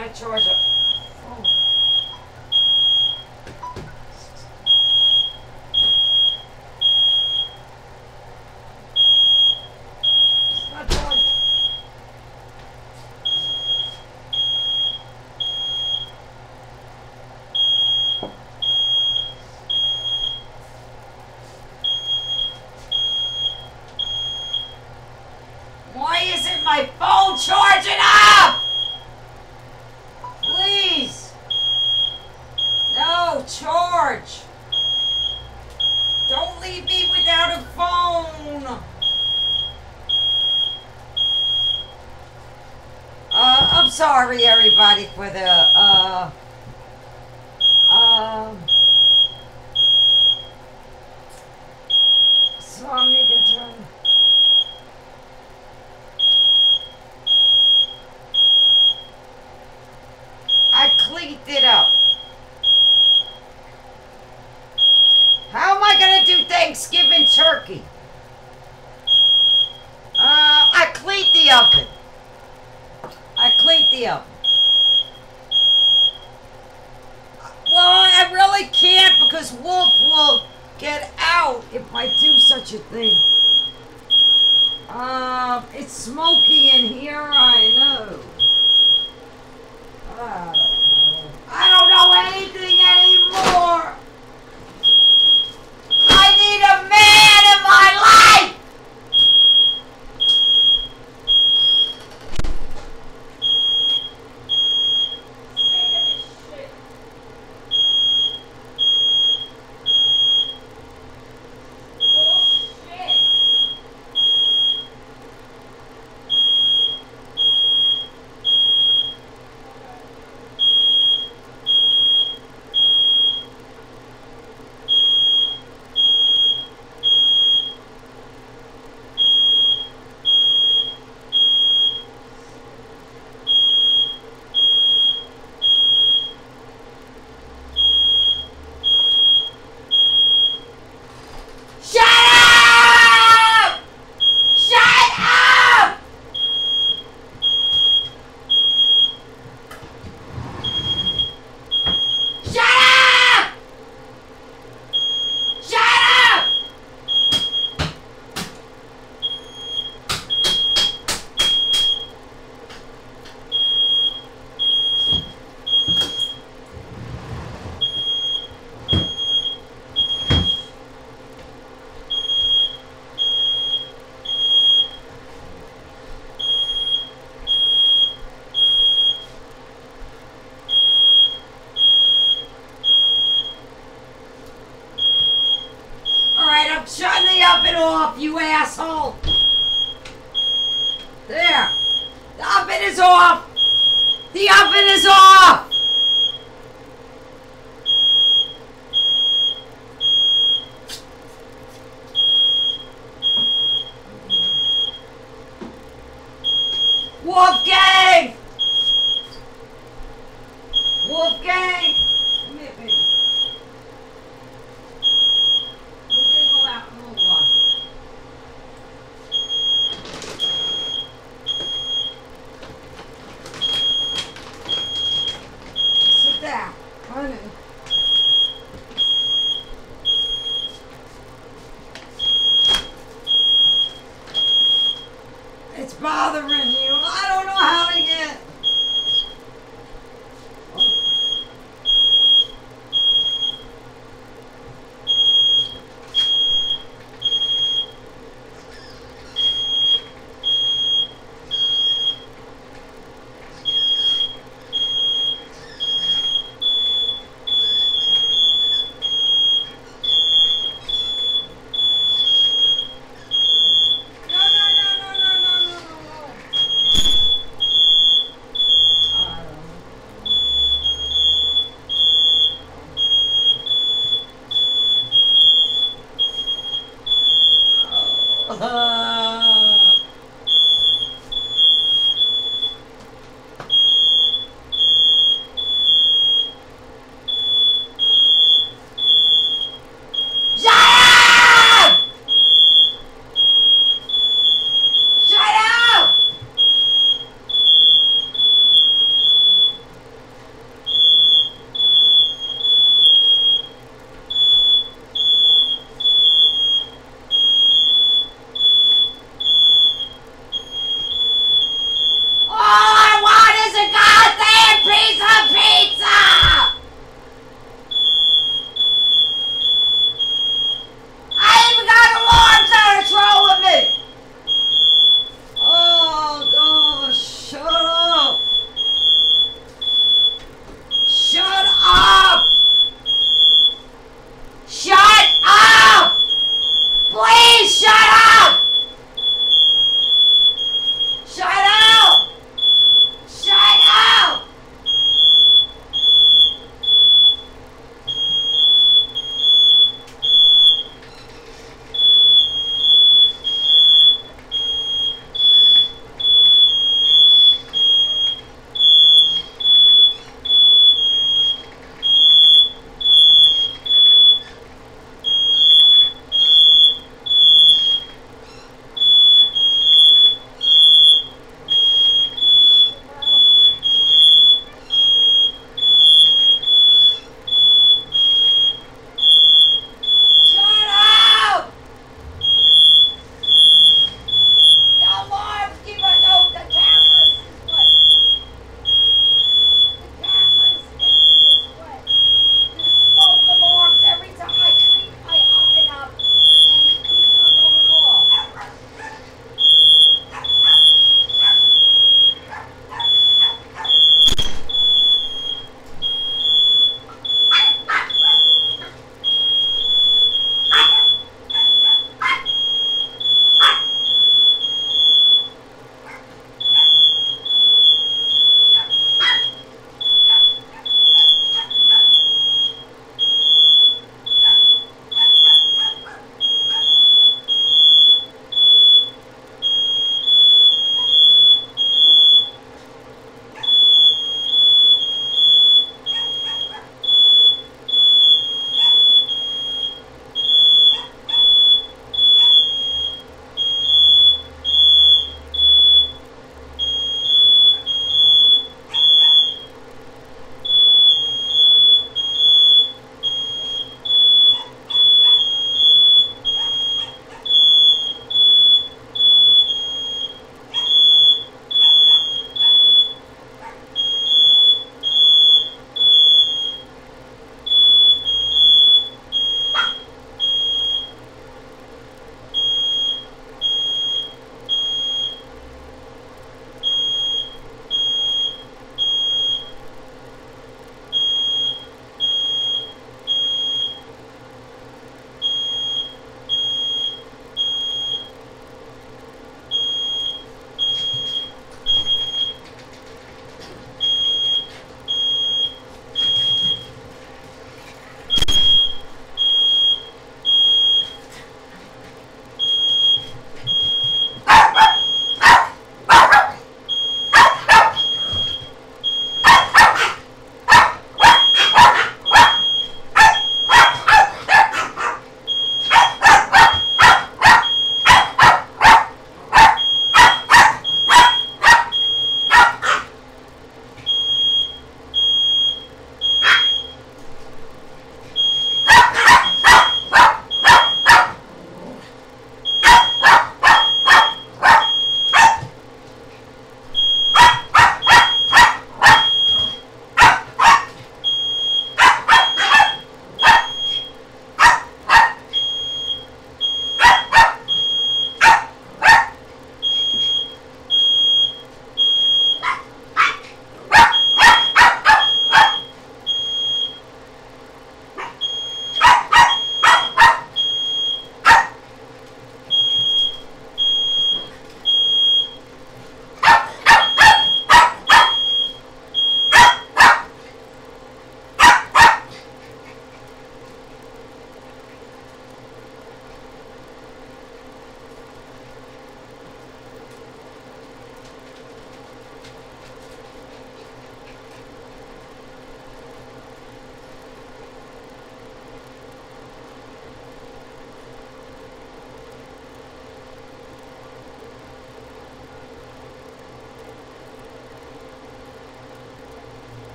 trying to charge a phone. It's not charging. Why isn't my phone charging up? Please. No, charge. Don't leave me without a phone. I'm sorry everybody for the, so I'm making turn. I cleaned it up. How am I gonna do Thanksgiving turkey? I cleaned the oven. I cleaned the oven. Well, I really can't because Wolf will get out if I do such a thing. It's smoky in here, I know. I don't know anything anymore. I need a man in my life. Sick of this shit. Bullshit. Shut up! Shut up! Shut up! Shut up! Alright, I'm shutting the oven off, you asshole! There! The oven is off! The oven is off! Wolfgang! Wolfgang! Come here, baby. We're gonna go out in a little while. Sit down, honey. It's bothering you. I don't know how to get.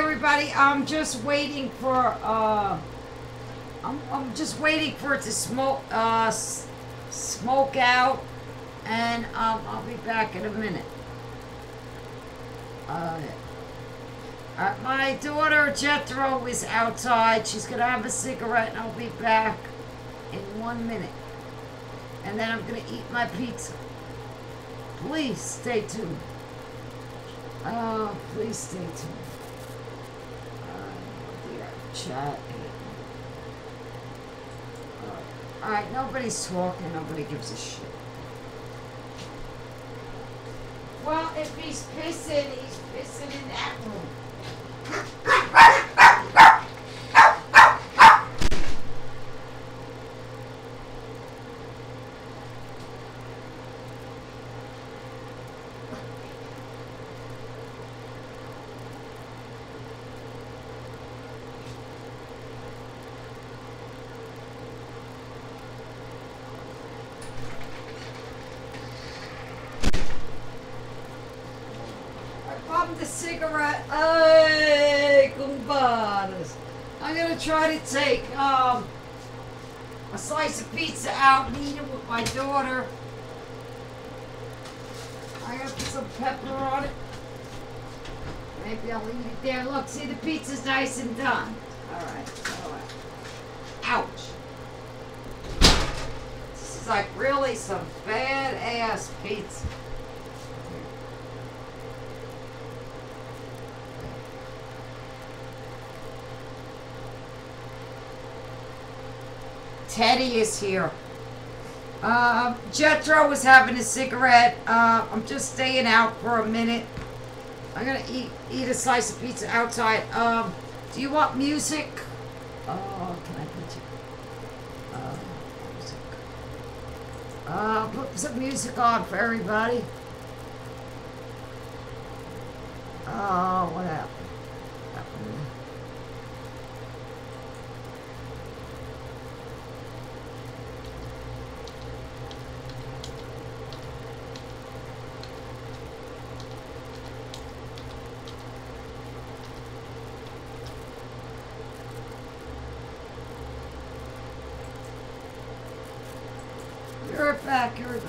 everybody. I'm just waiting for I'm just waiting for it to smoke out, and I'll be back in a minute. My daughter Jethro is outside. She's gonna have a cigarette, and I'll be back in 1 minute. And then I'm gonna eat my pizza. Please stay tuned. Please stay tuned. Dear chat. Alright, nobody's talking, nobody gives a shit. Well, if he's pissing in that room. The cigarette. Hey, compadres. I'm gonna try to take a slice of pizza out and eat it with my daughter. I gotta put some pepper on it. Maybe I'll eat it there. Look, see, the pizza's nice and done. Alright. Ouch. This is like really some badass pizza. Teddy is here. Jethro was having a cigarette. I'm just staying out for a minute. I'm gonna eat a slice of pizza outside. Do you want music? Can I put you? Music. Put some music on for everybody. What happened? You're back, everybody.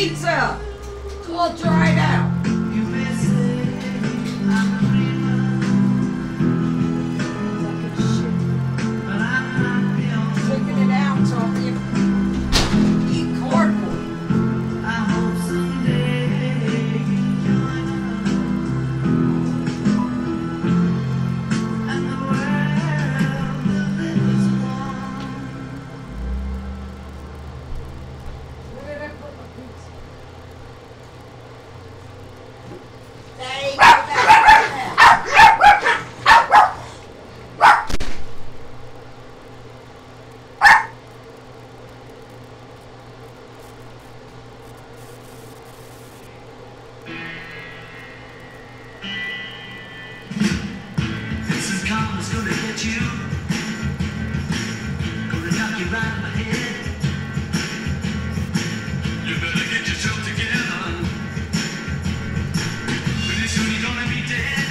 pizza. It's all dried out. Taking it out so you eat cardboard. Where did I put my pizza? There you go, This is karma's gonna get you. Gonna knock you right in the head. You better get yourself together. Pretty soon you're gonna be dead.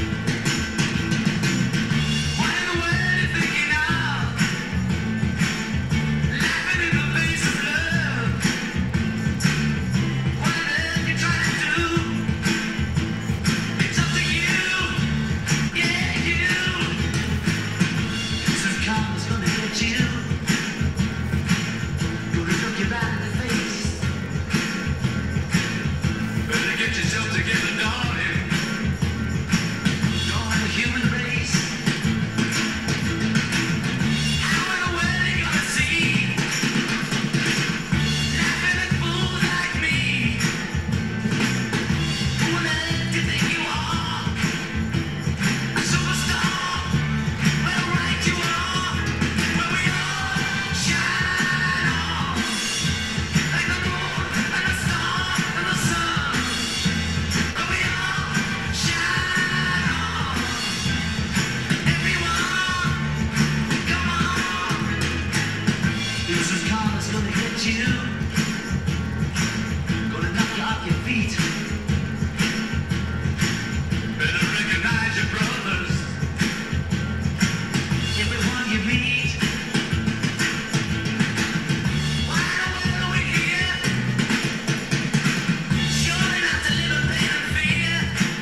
What in the world you thinking of? Laughing in the face of love. What on earth you trying to do? It's up to you. Yeah, you. This is karma's gonna get you. Gonna look you right in the face. Better get yourself together, darling. You're the human race. How in the world you gonna see? Laughing at fools like me. Who on earth do you think you are? A superstar? Well, right you are. Where we all shine on. Like the moon and the star and the sun. Where we all shine on. Everyone, come on. This is karma's gonna get you. Gonna knock you off your feet. Better recognize your brothers. Everyone you meet. Why the world are we here? Surely not to live in pain and fear.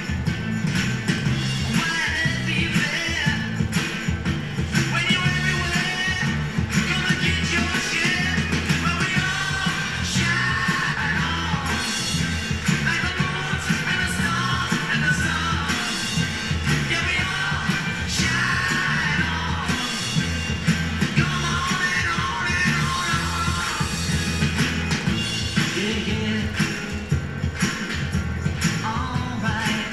Why on earth do you fear? When you're everywhere, gonna get your share. Where we all shine on. Like the moons and the stars and the sun. Yeah, we all shine on. Come on and on and on and on. Yeah, yeah. All right.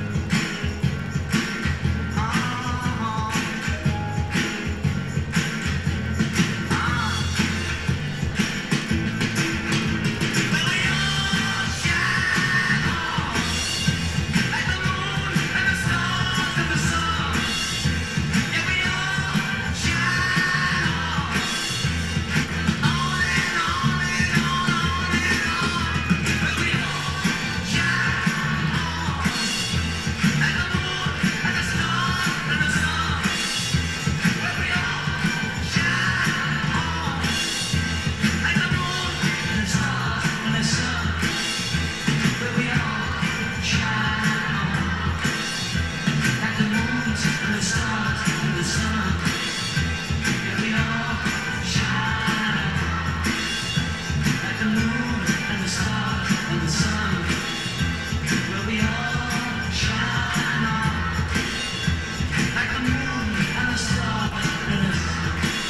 Where we all shine on. Like the moon and the stars and the sun. Yeah, we all shine on. On and on and on and on. Where we all shine on. Like the moon and the stars and the sun. Where we all shine on. Like the moon and the stars and the sun. Where we all shine on. Like the moons and the stars and the sun. Yeah, we all shine on. Like the moon and the stars and the sun. Where we all shine on. Like the moon and the stars and the sun.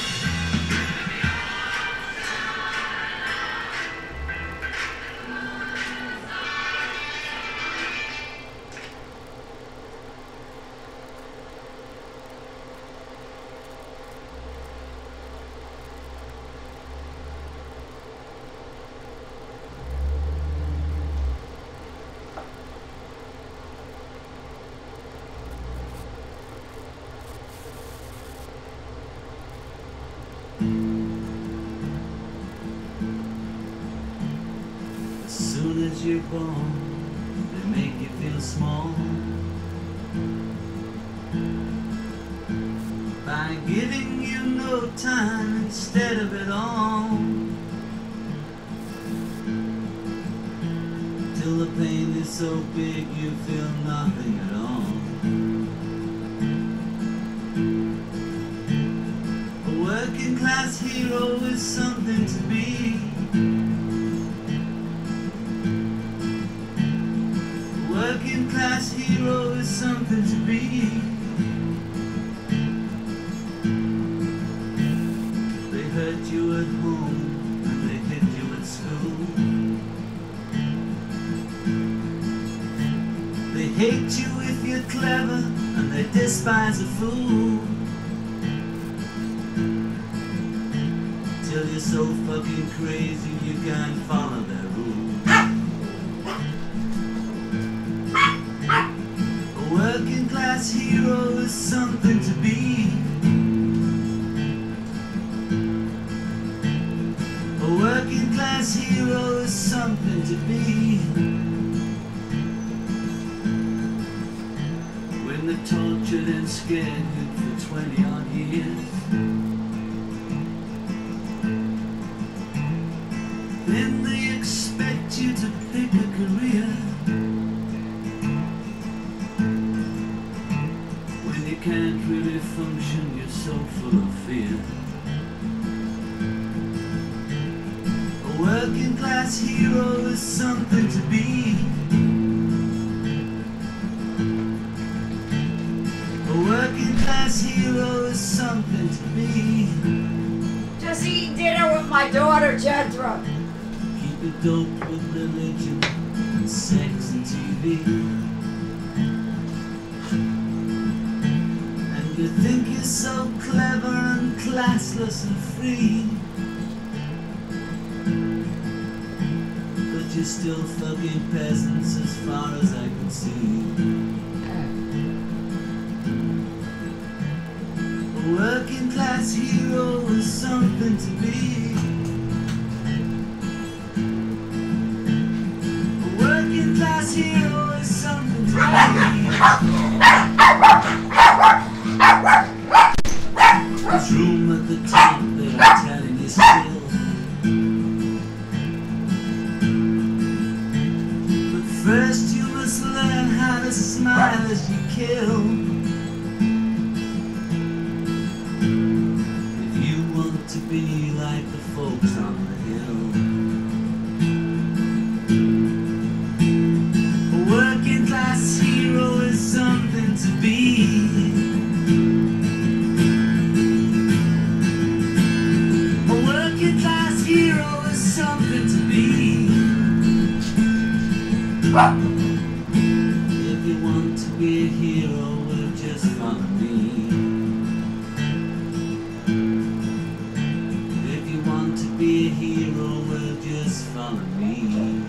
As soon as you're born, they make you feel small. By giving you no time instead of it all. till the pain is so big you feel nothing at all. A working class hero is something to be. A working class hero is something to be. They hurt you at home and they hit you at school. They hate you if you're clever and they despise a fool. Till you're so fucking crazy you can't follow their rules. A working class hero is something to be. A working class hero is something to be. When they tortured and scared you for 20 odd years, then they expect you to pick a career. When you can't really function, you're so full of fear. A working class hero is something to be. A working class hero is something to be. Just eating dinner with my daughter, Jedra. Keep it dope with religion and sex and TV. And you think you're so clever and classless and free, but you're still fucking peasants as far as I can see. A working class hero is something to be. A working class hero is something to be. There's room at the top, they are telling you still. But first you must learn how to smile as you kill. To be like the folks on the hill. A working class hero is something to be. A working class hero is something to be. If you want to be a hero, well, just follow me. Be a hero, well, just follow me.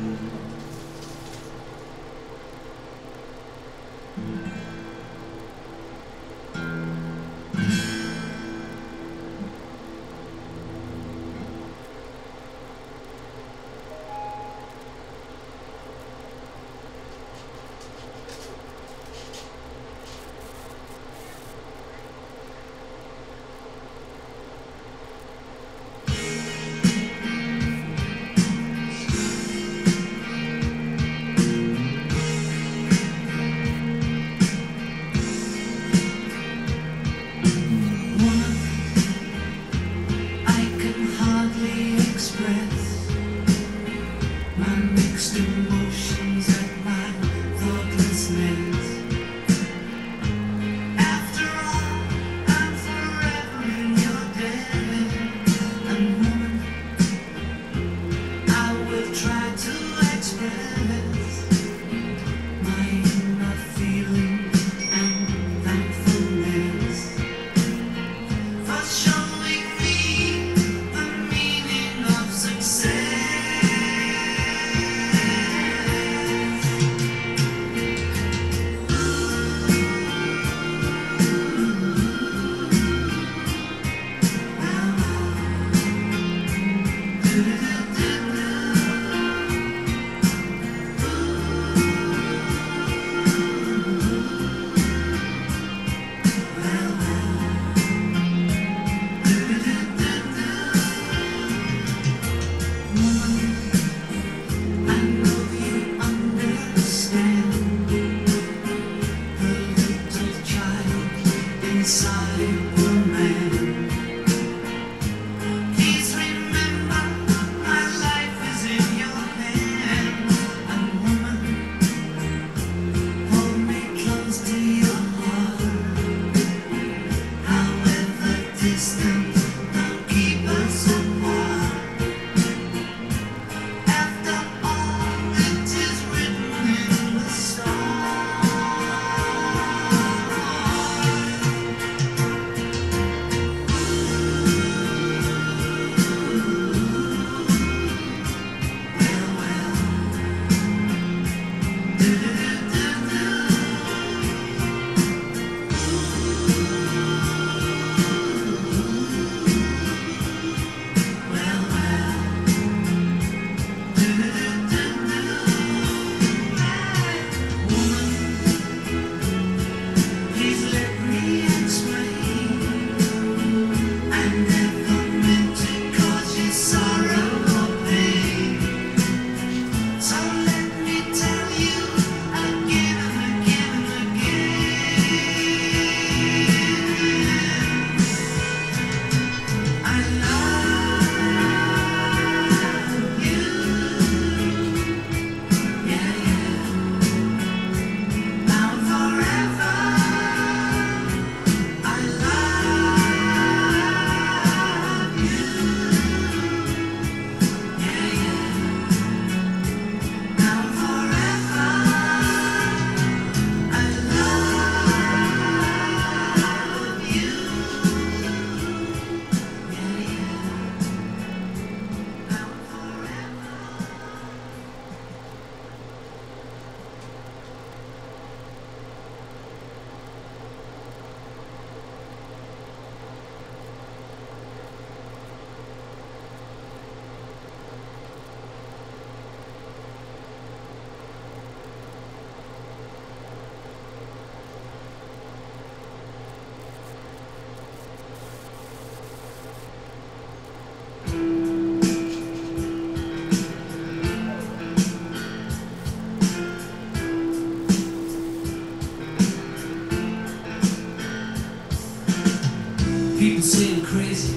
People say I'm crazy,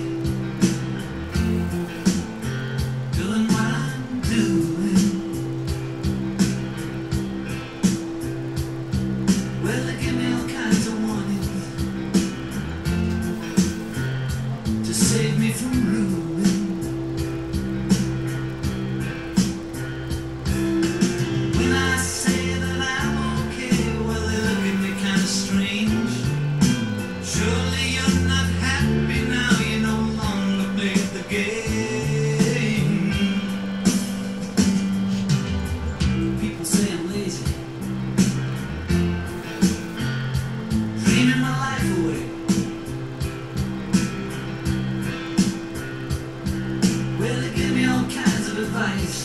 doing what I'm doing. Well, they give me all kinds of warnings to save me from ruin. When I say that I'm okay, well, they look at me kind of strange. Surely you're not happy now, you no longer play the game. People say I'm lazy, dreaming my life away. Well, they give me all kinds of advice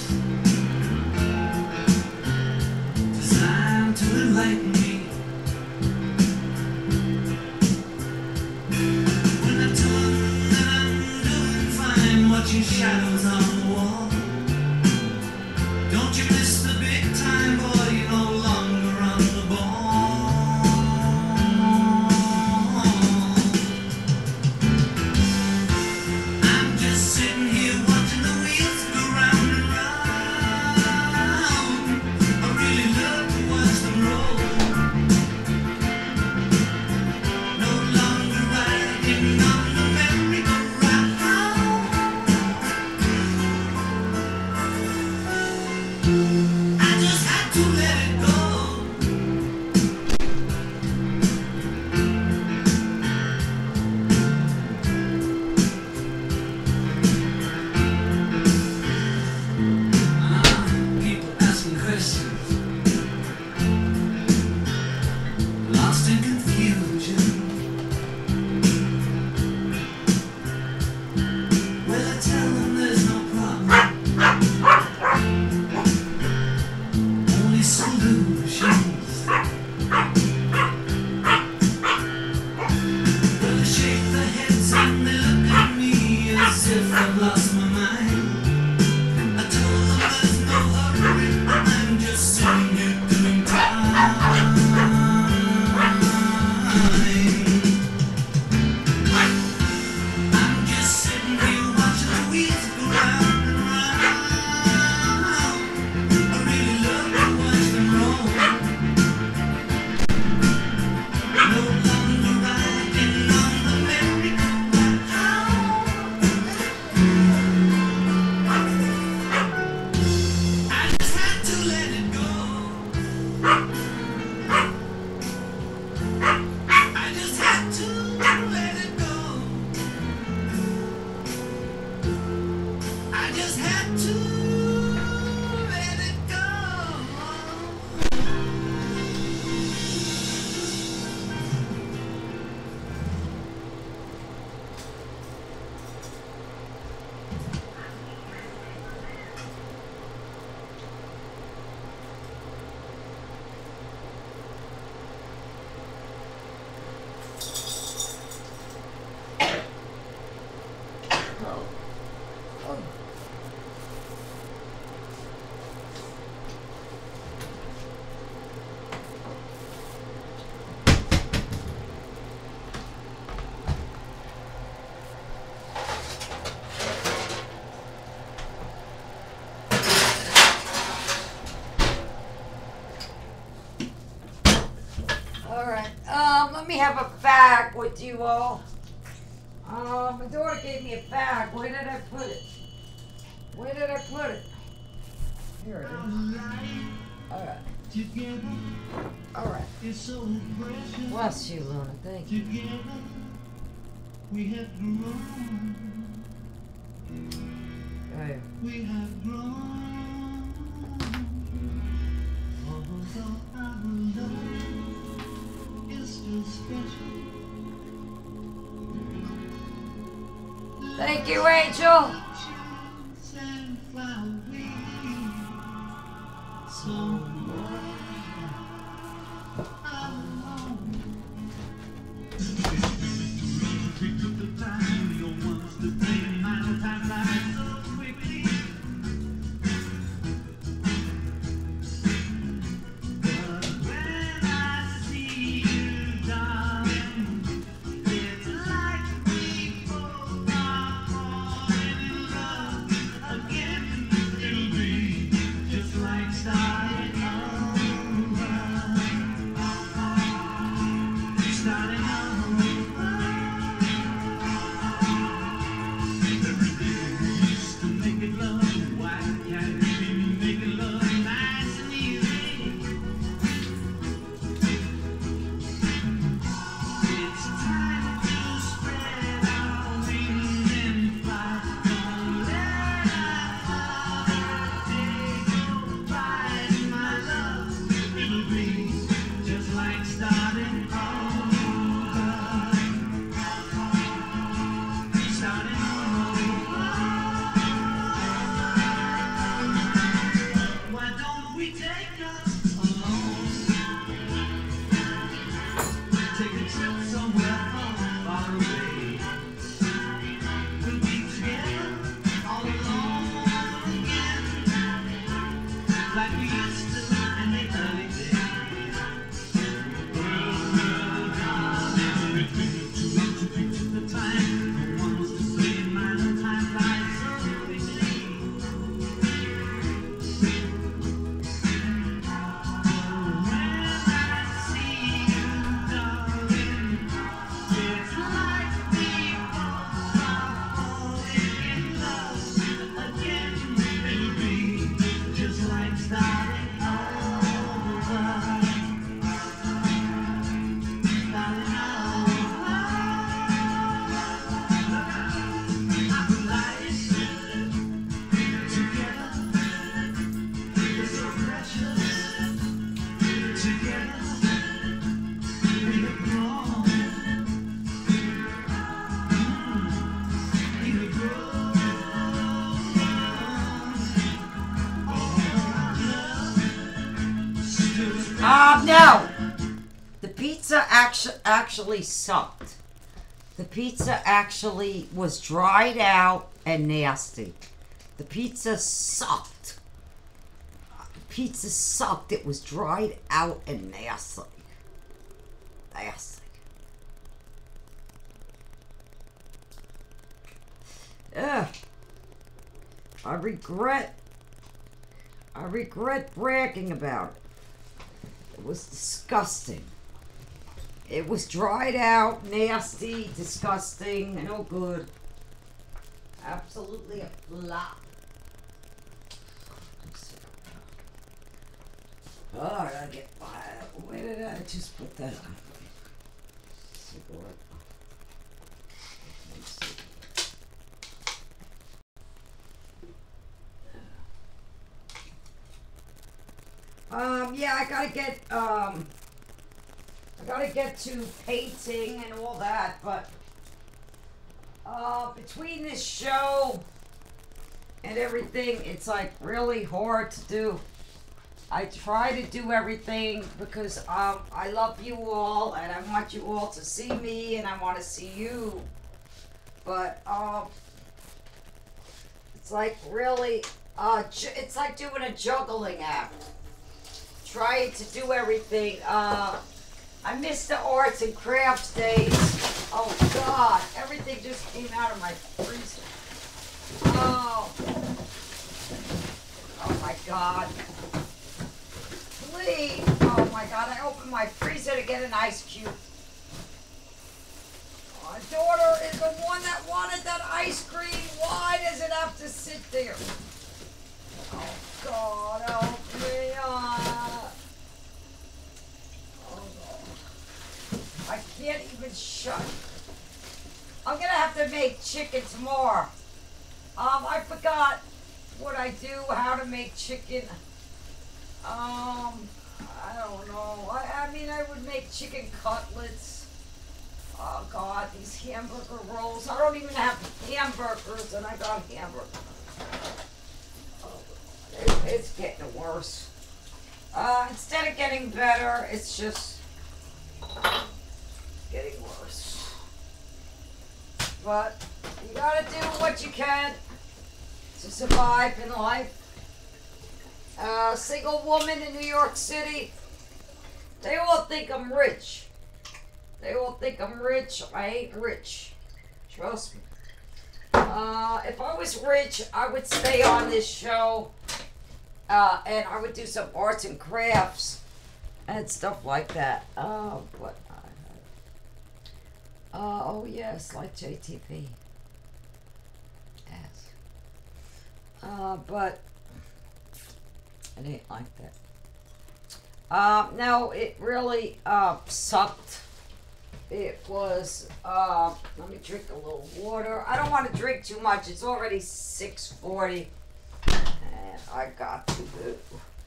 designed to enlighten me. When I tell them that I'm doing fine, watching shadows on the wall. Don't you miss the big time, boy, you're no longer on the ball. I'm just sitting here watching the wheels go round and round. I really love to watch them roll. No longer riding on the merry-go-round. I just had to let it go. People asking questions, lost in confusion. Well, I tell them there's no problem, only solutions. Well, they shake their heads and they look at me as if I've lost my mind. I told them there's no hurry, I'm just sitting here doing time. I'm just sitting here watching the wheels go round and round. I really love to watch them roll. No longer riding on the merry-go-round. I just had to let it go. I just had to let it go. I just had to let it go. All right. Let me have a bag with you all. My daughter gave me a bag. Where did I put it? Where did I put it? Here it is. All right. Together All right. is so precious. Bless you, Luna. Thank you. Together we have grown. Hey. We have grown. Although our love is still special. Thank you, Rachel. Chance and flowery. Somewhere alone. We took the time, we don't want us to think minor time flies so quickly. But when I see you, darling, it's like we together in the grove. In the grove. No! The pizza actually sucked. The pizza actually was dried out and nasty. The pizza sucked. The pizza sucked. It was dried out and nasty. Nasty. Ugh. I regret bragging about it. It was disgusting. It was dried out, nasty, disgusting, no good. Absolutely a flop. Oh, I gotta get my. Where did I just put that on? Cigarette. Let's see. Yeah, I gotta get to painting and all that, but between this show and everything, it's like really hard to do. I try to do everything because I love you all and I want you all to see me and I want to see you, but it's like really it's like doing a juggling act. Trying to do everything. I missed the arts and crafts days. Oh God, everything just came out of my freezer. Oh my God. Please. Oh my God, I opened my freezer to get an ice cube. My daughter is the one that wanted that ice cream. Why does it have to sit there? Oh God, help me. Oh God. I can't even shut. I'm gonna have to make chicken tomorrow. I forgot what I do, how to make chicken. I don't know. I mean, I would make chicken cutlets. Oh God, these hamburger rolls. I don't even have hamburgers, and I got hamburgers. It's getting worse. Instead of getting better, it's just getting worse. But you gotta do what you can to survive in life. Single woman in New York City. They all think I'm rich. They all think I'm rich. I ain't rich. Trust me. If I was rich, I would stay on this show. And I would do some arts and crafts and stuff like that. Oh yes, like JTV. Yes. But it ain't like that. No, it really sucked. It was. Let me drink a little water. I don't want to drink too much. It's already 6:40. I got to do.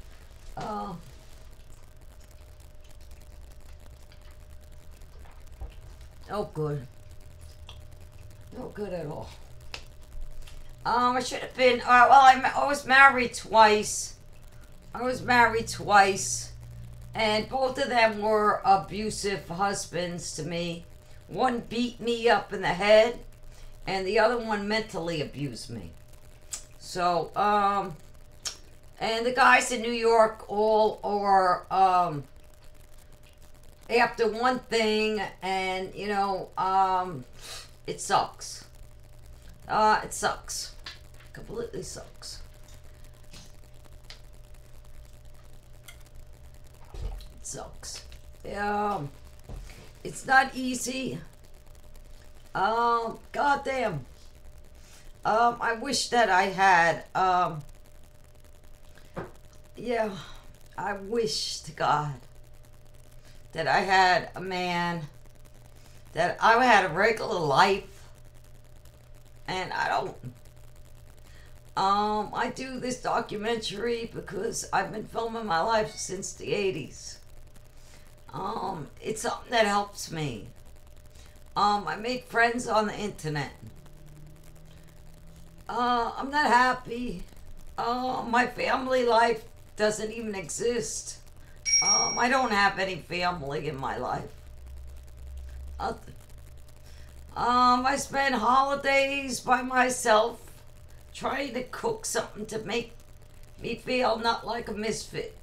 No good. No good at all. I should have been. Well, I was married twice. And both of them were abusive husbands to me. One beat me up in the head, and the other one mentally abused me. So, and the guys in New York all are after one thing, and you know, it sucks. It sucks. Completely sucks. It sucks. It's not easy. Goddamn. I wish that I had, yeah, I wish to God that I had a man, that I had a regular life, and I don't. I do this documentary because I've been filming my life since the 80s. It's something that helps me. I make friends on the internet. I'm not happy. My family life doesn't even exist. I don't have any family in my life. Nothing. I spend holidays by myself trying to cook something to make me feel not like a misfit.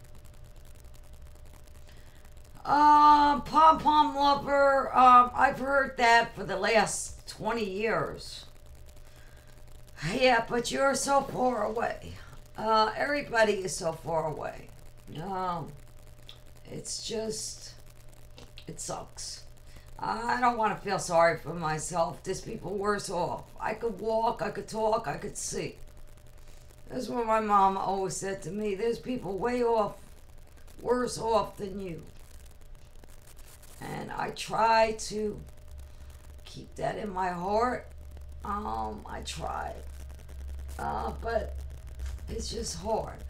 Pom Pom Lover, I've heard that for the last 20 years. Yeah, but you're so far away. Everybody is so far away. It's just, it sucks. I don't want to feel sorry for myself. There's people worse off. I could walk, I could talk, I could see. That's what my mom always said to me. There's people way off, worse off than you. And I try to keep that in my heart. I try. But it's just hard.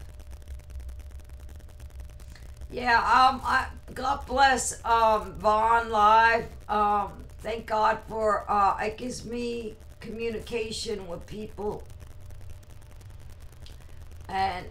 Yeah, God bless Vaughn Live. Thank God for it gives me communication with people. And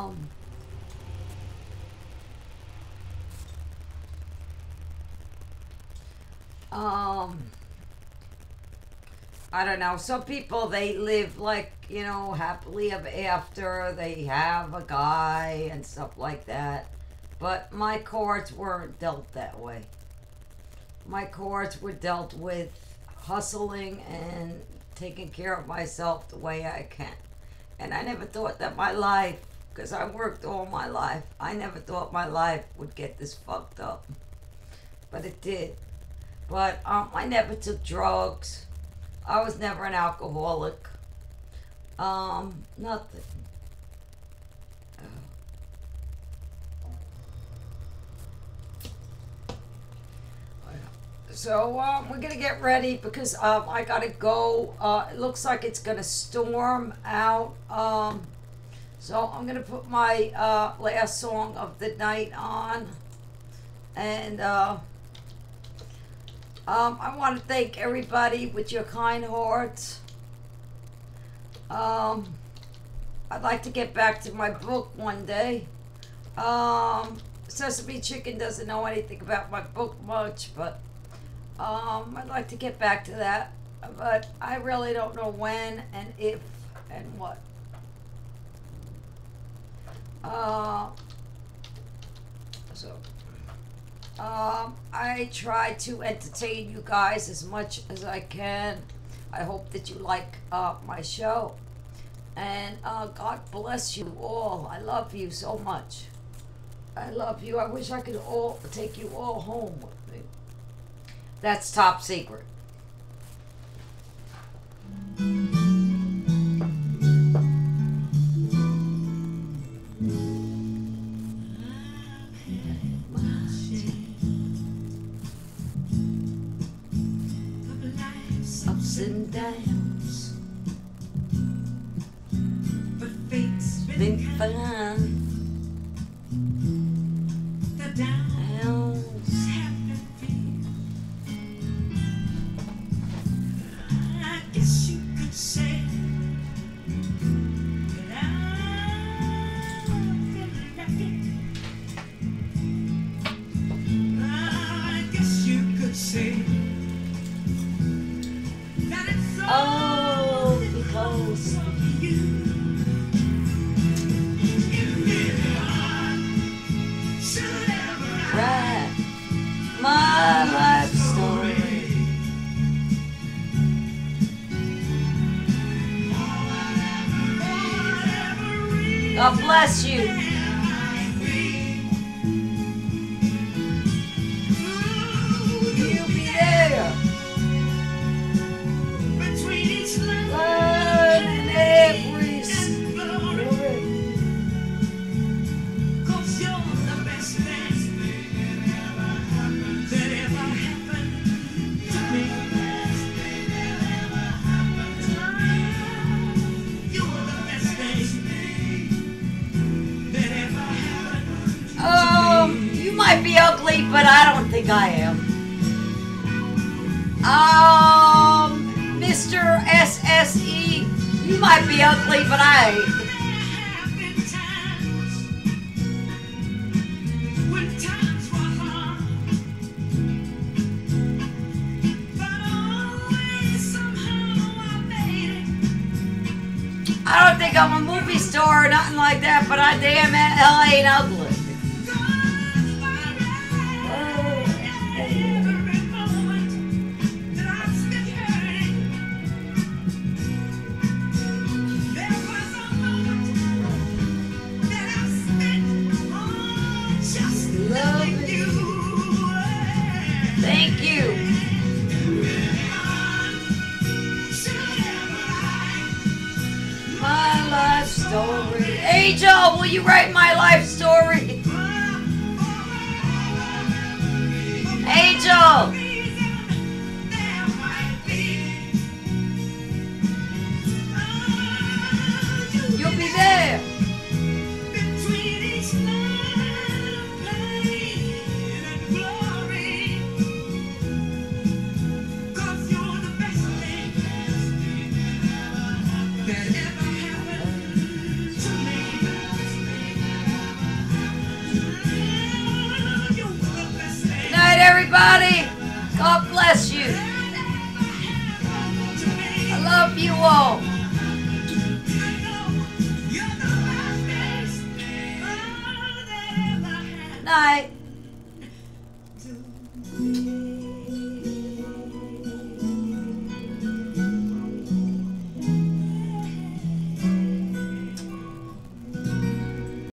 I don't know. Some people, they live like, you know, happily ever after. They have a guy and stuff like that. But my cards weren't dealt that way. My cards were dealt with hustling and taking care of myself the way I can. And I never thought that my life, because I worked all my life, I never thought my life would get this fucked up. But it did. But I never took drugs. I was never an alcoholic. Nothing. So we're gonna get ready because I gotta go. It looks like it's gonna storm out. So I'm gonna put my last song of the night on, and I want to thank everybody with your kind hearts. I'd like to get back to my book one day. Sesame Chicken doesn't know anything about my book much, but I'd like to get back to that. But I really don't know when and if and what. I try to entertain you guys as much as I can. I hope that you like my show. And God bless you all. I love you so much. I love you. I wish I could take you all home with me. That's top secret. Ups and downs, But fate's been been fun. the downs Downs. have been few. I guess you could say that I've been lucky. I guess you could say that it's all Oh, because of you. If I should ever write my life story. God bless you. You'll be there. Between each line Learning every and story. glory, 'cause you're the best thing that ever happened to me. You're the best thing that ugly, but I don't think I am. Mr. SSE, you might be ugly, but I ain't. I don't think I'm a movie star or nothing like that, but I damn hell ain't ugly. Thank you. My life story. Angel, will you write my life story? Angel. You'll be there. Good night, everybody. God bless you. I love you all. Good night.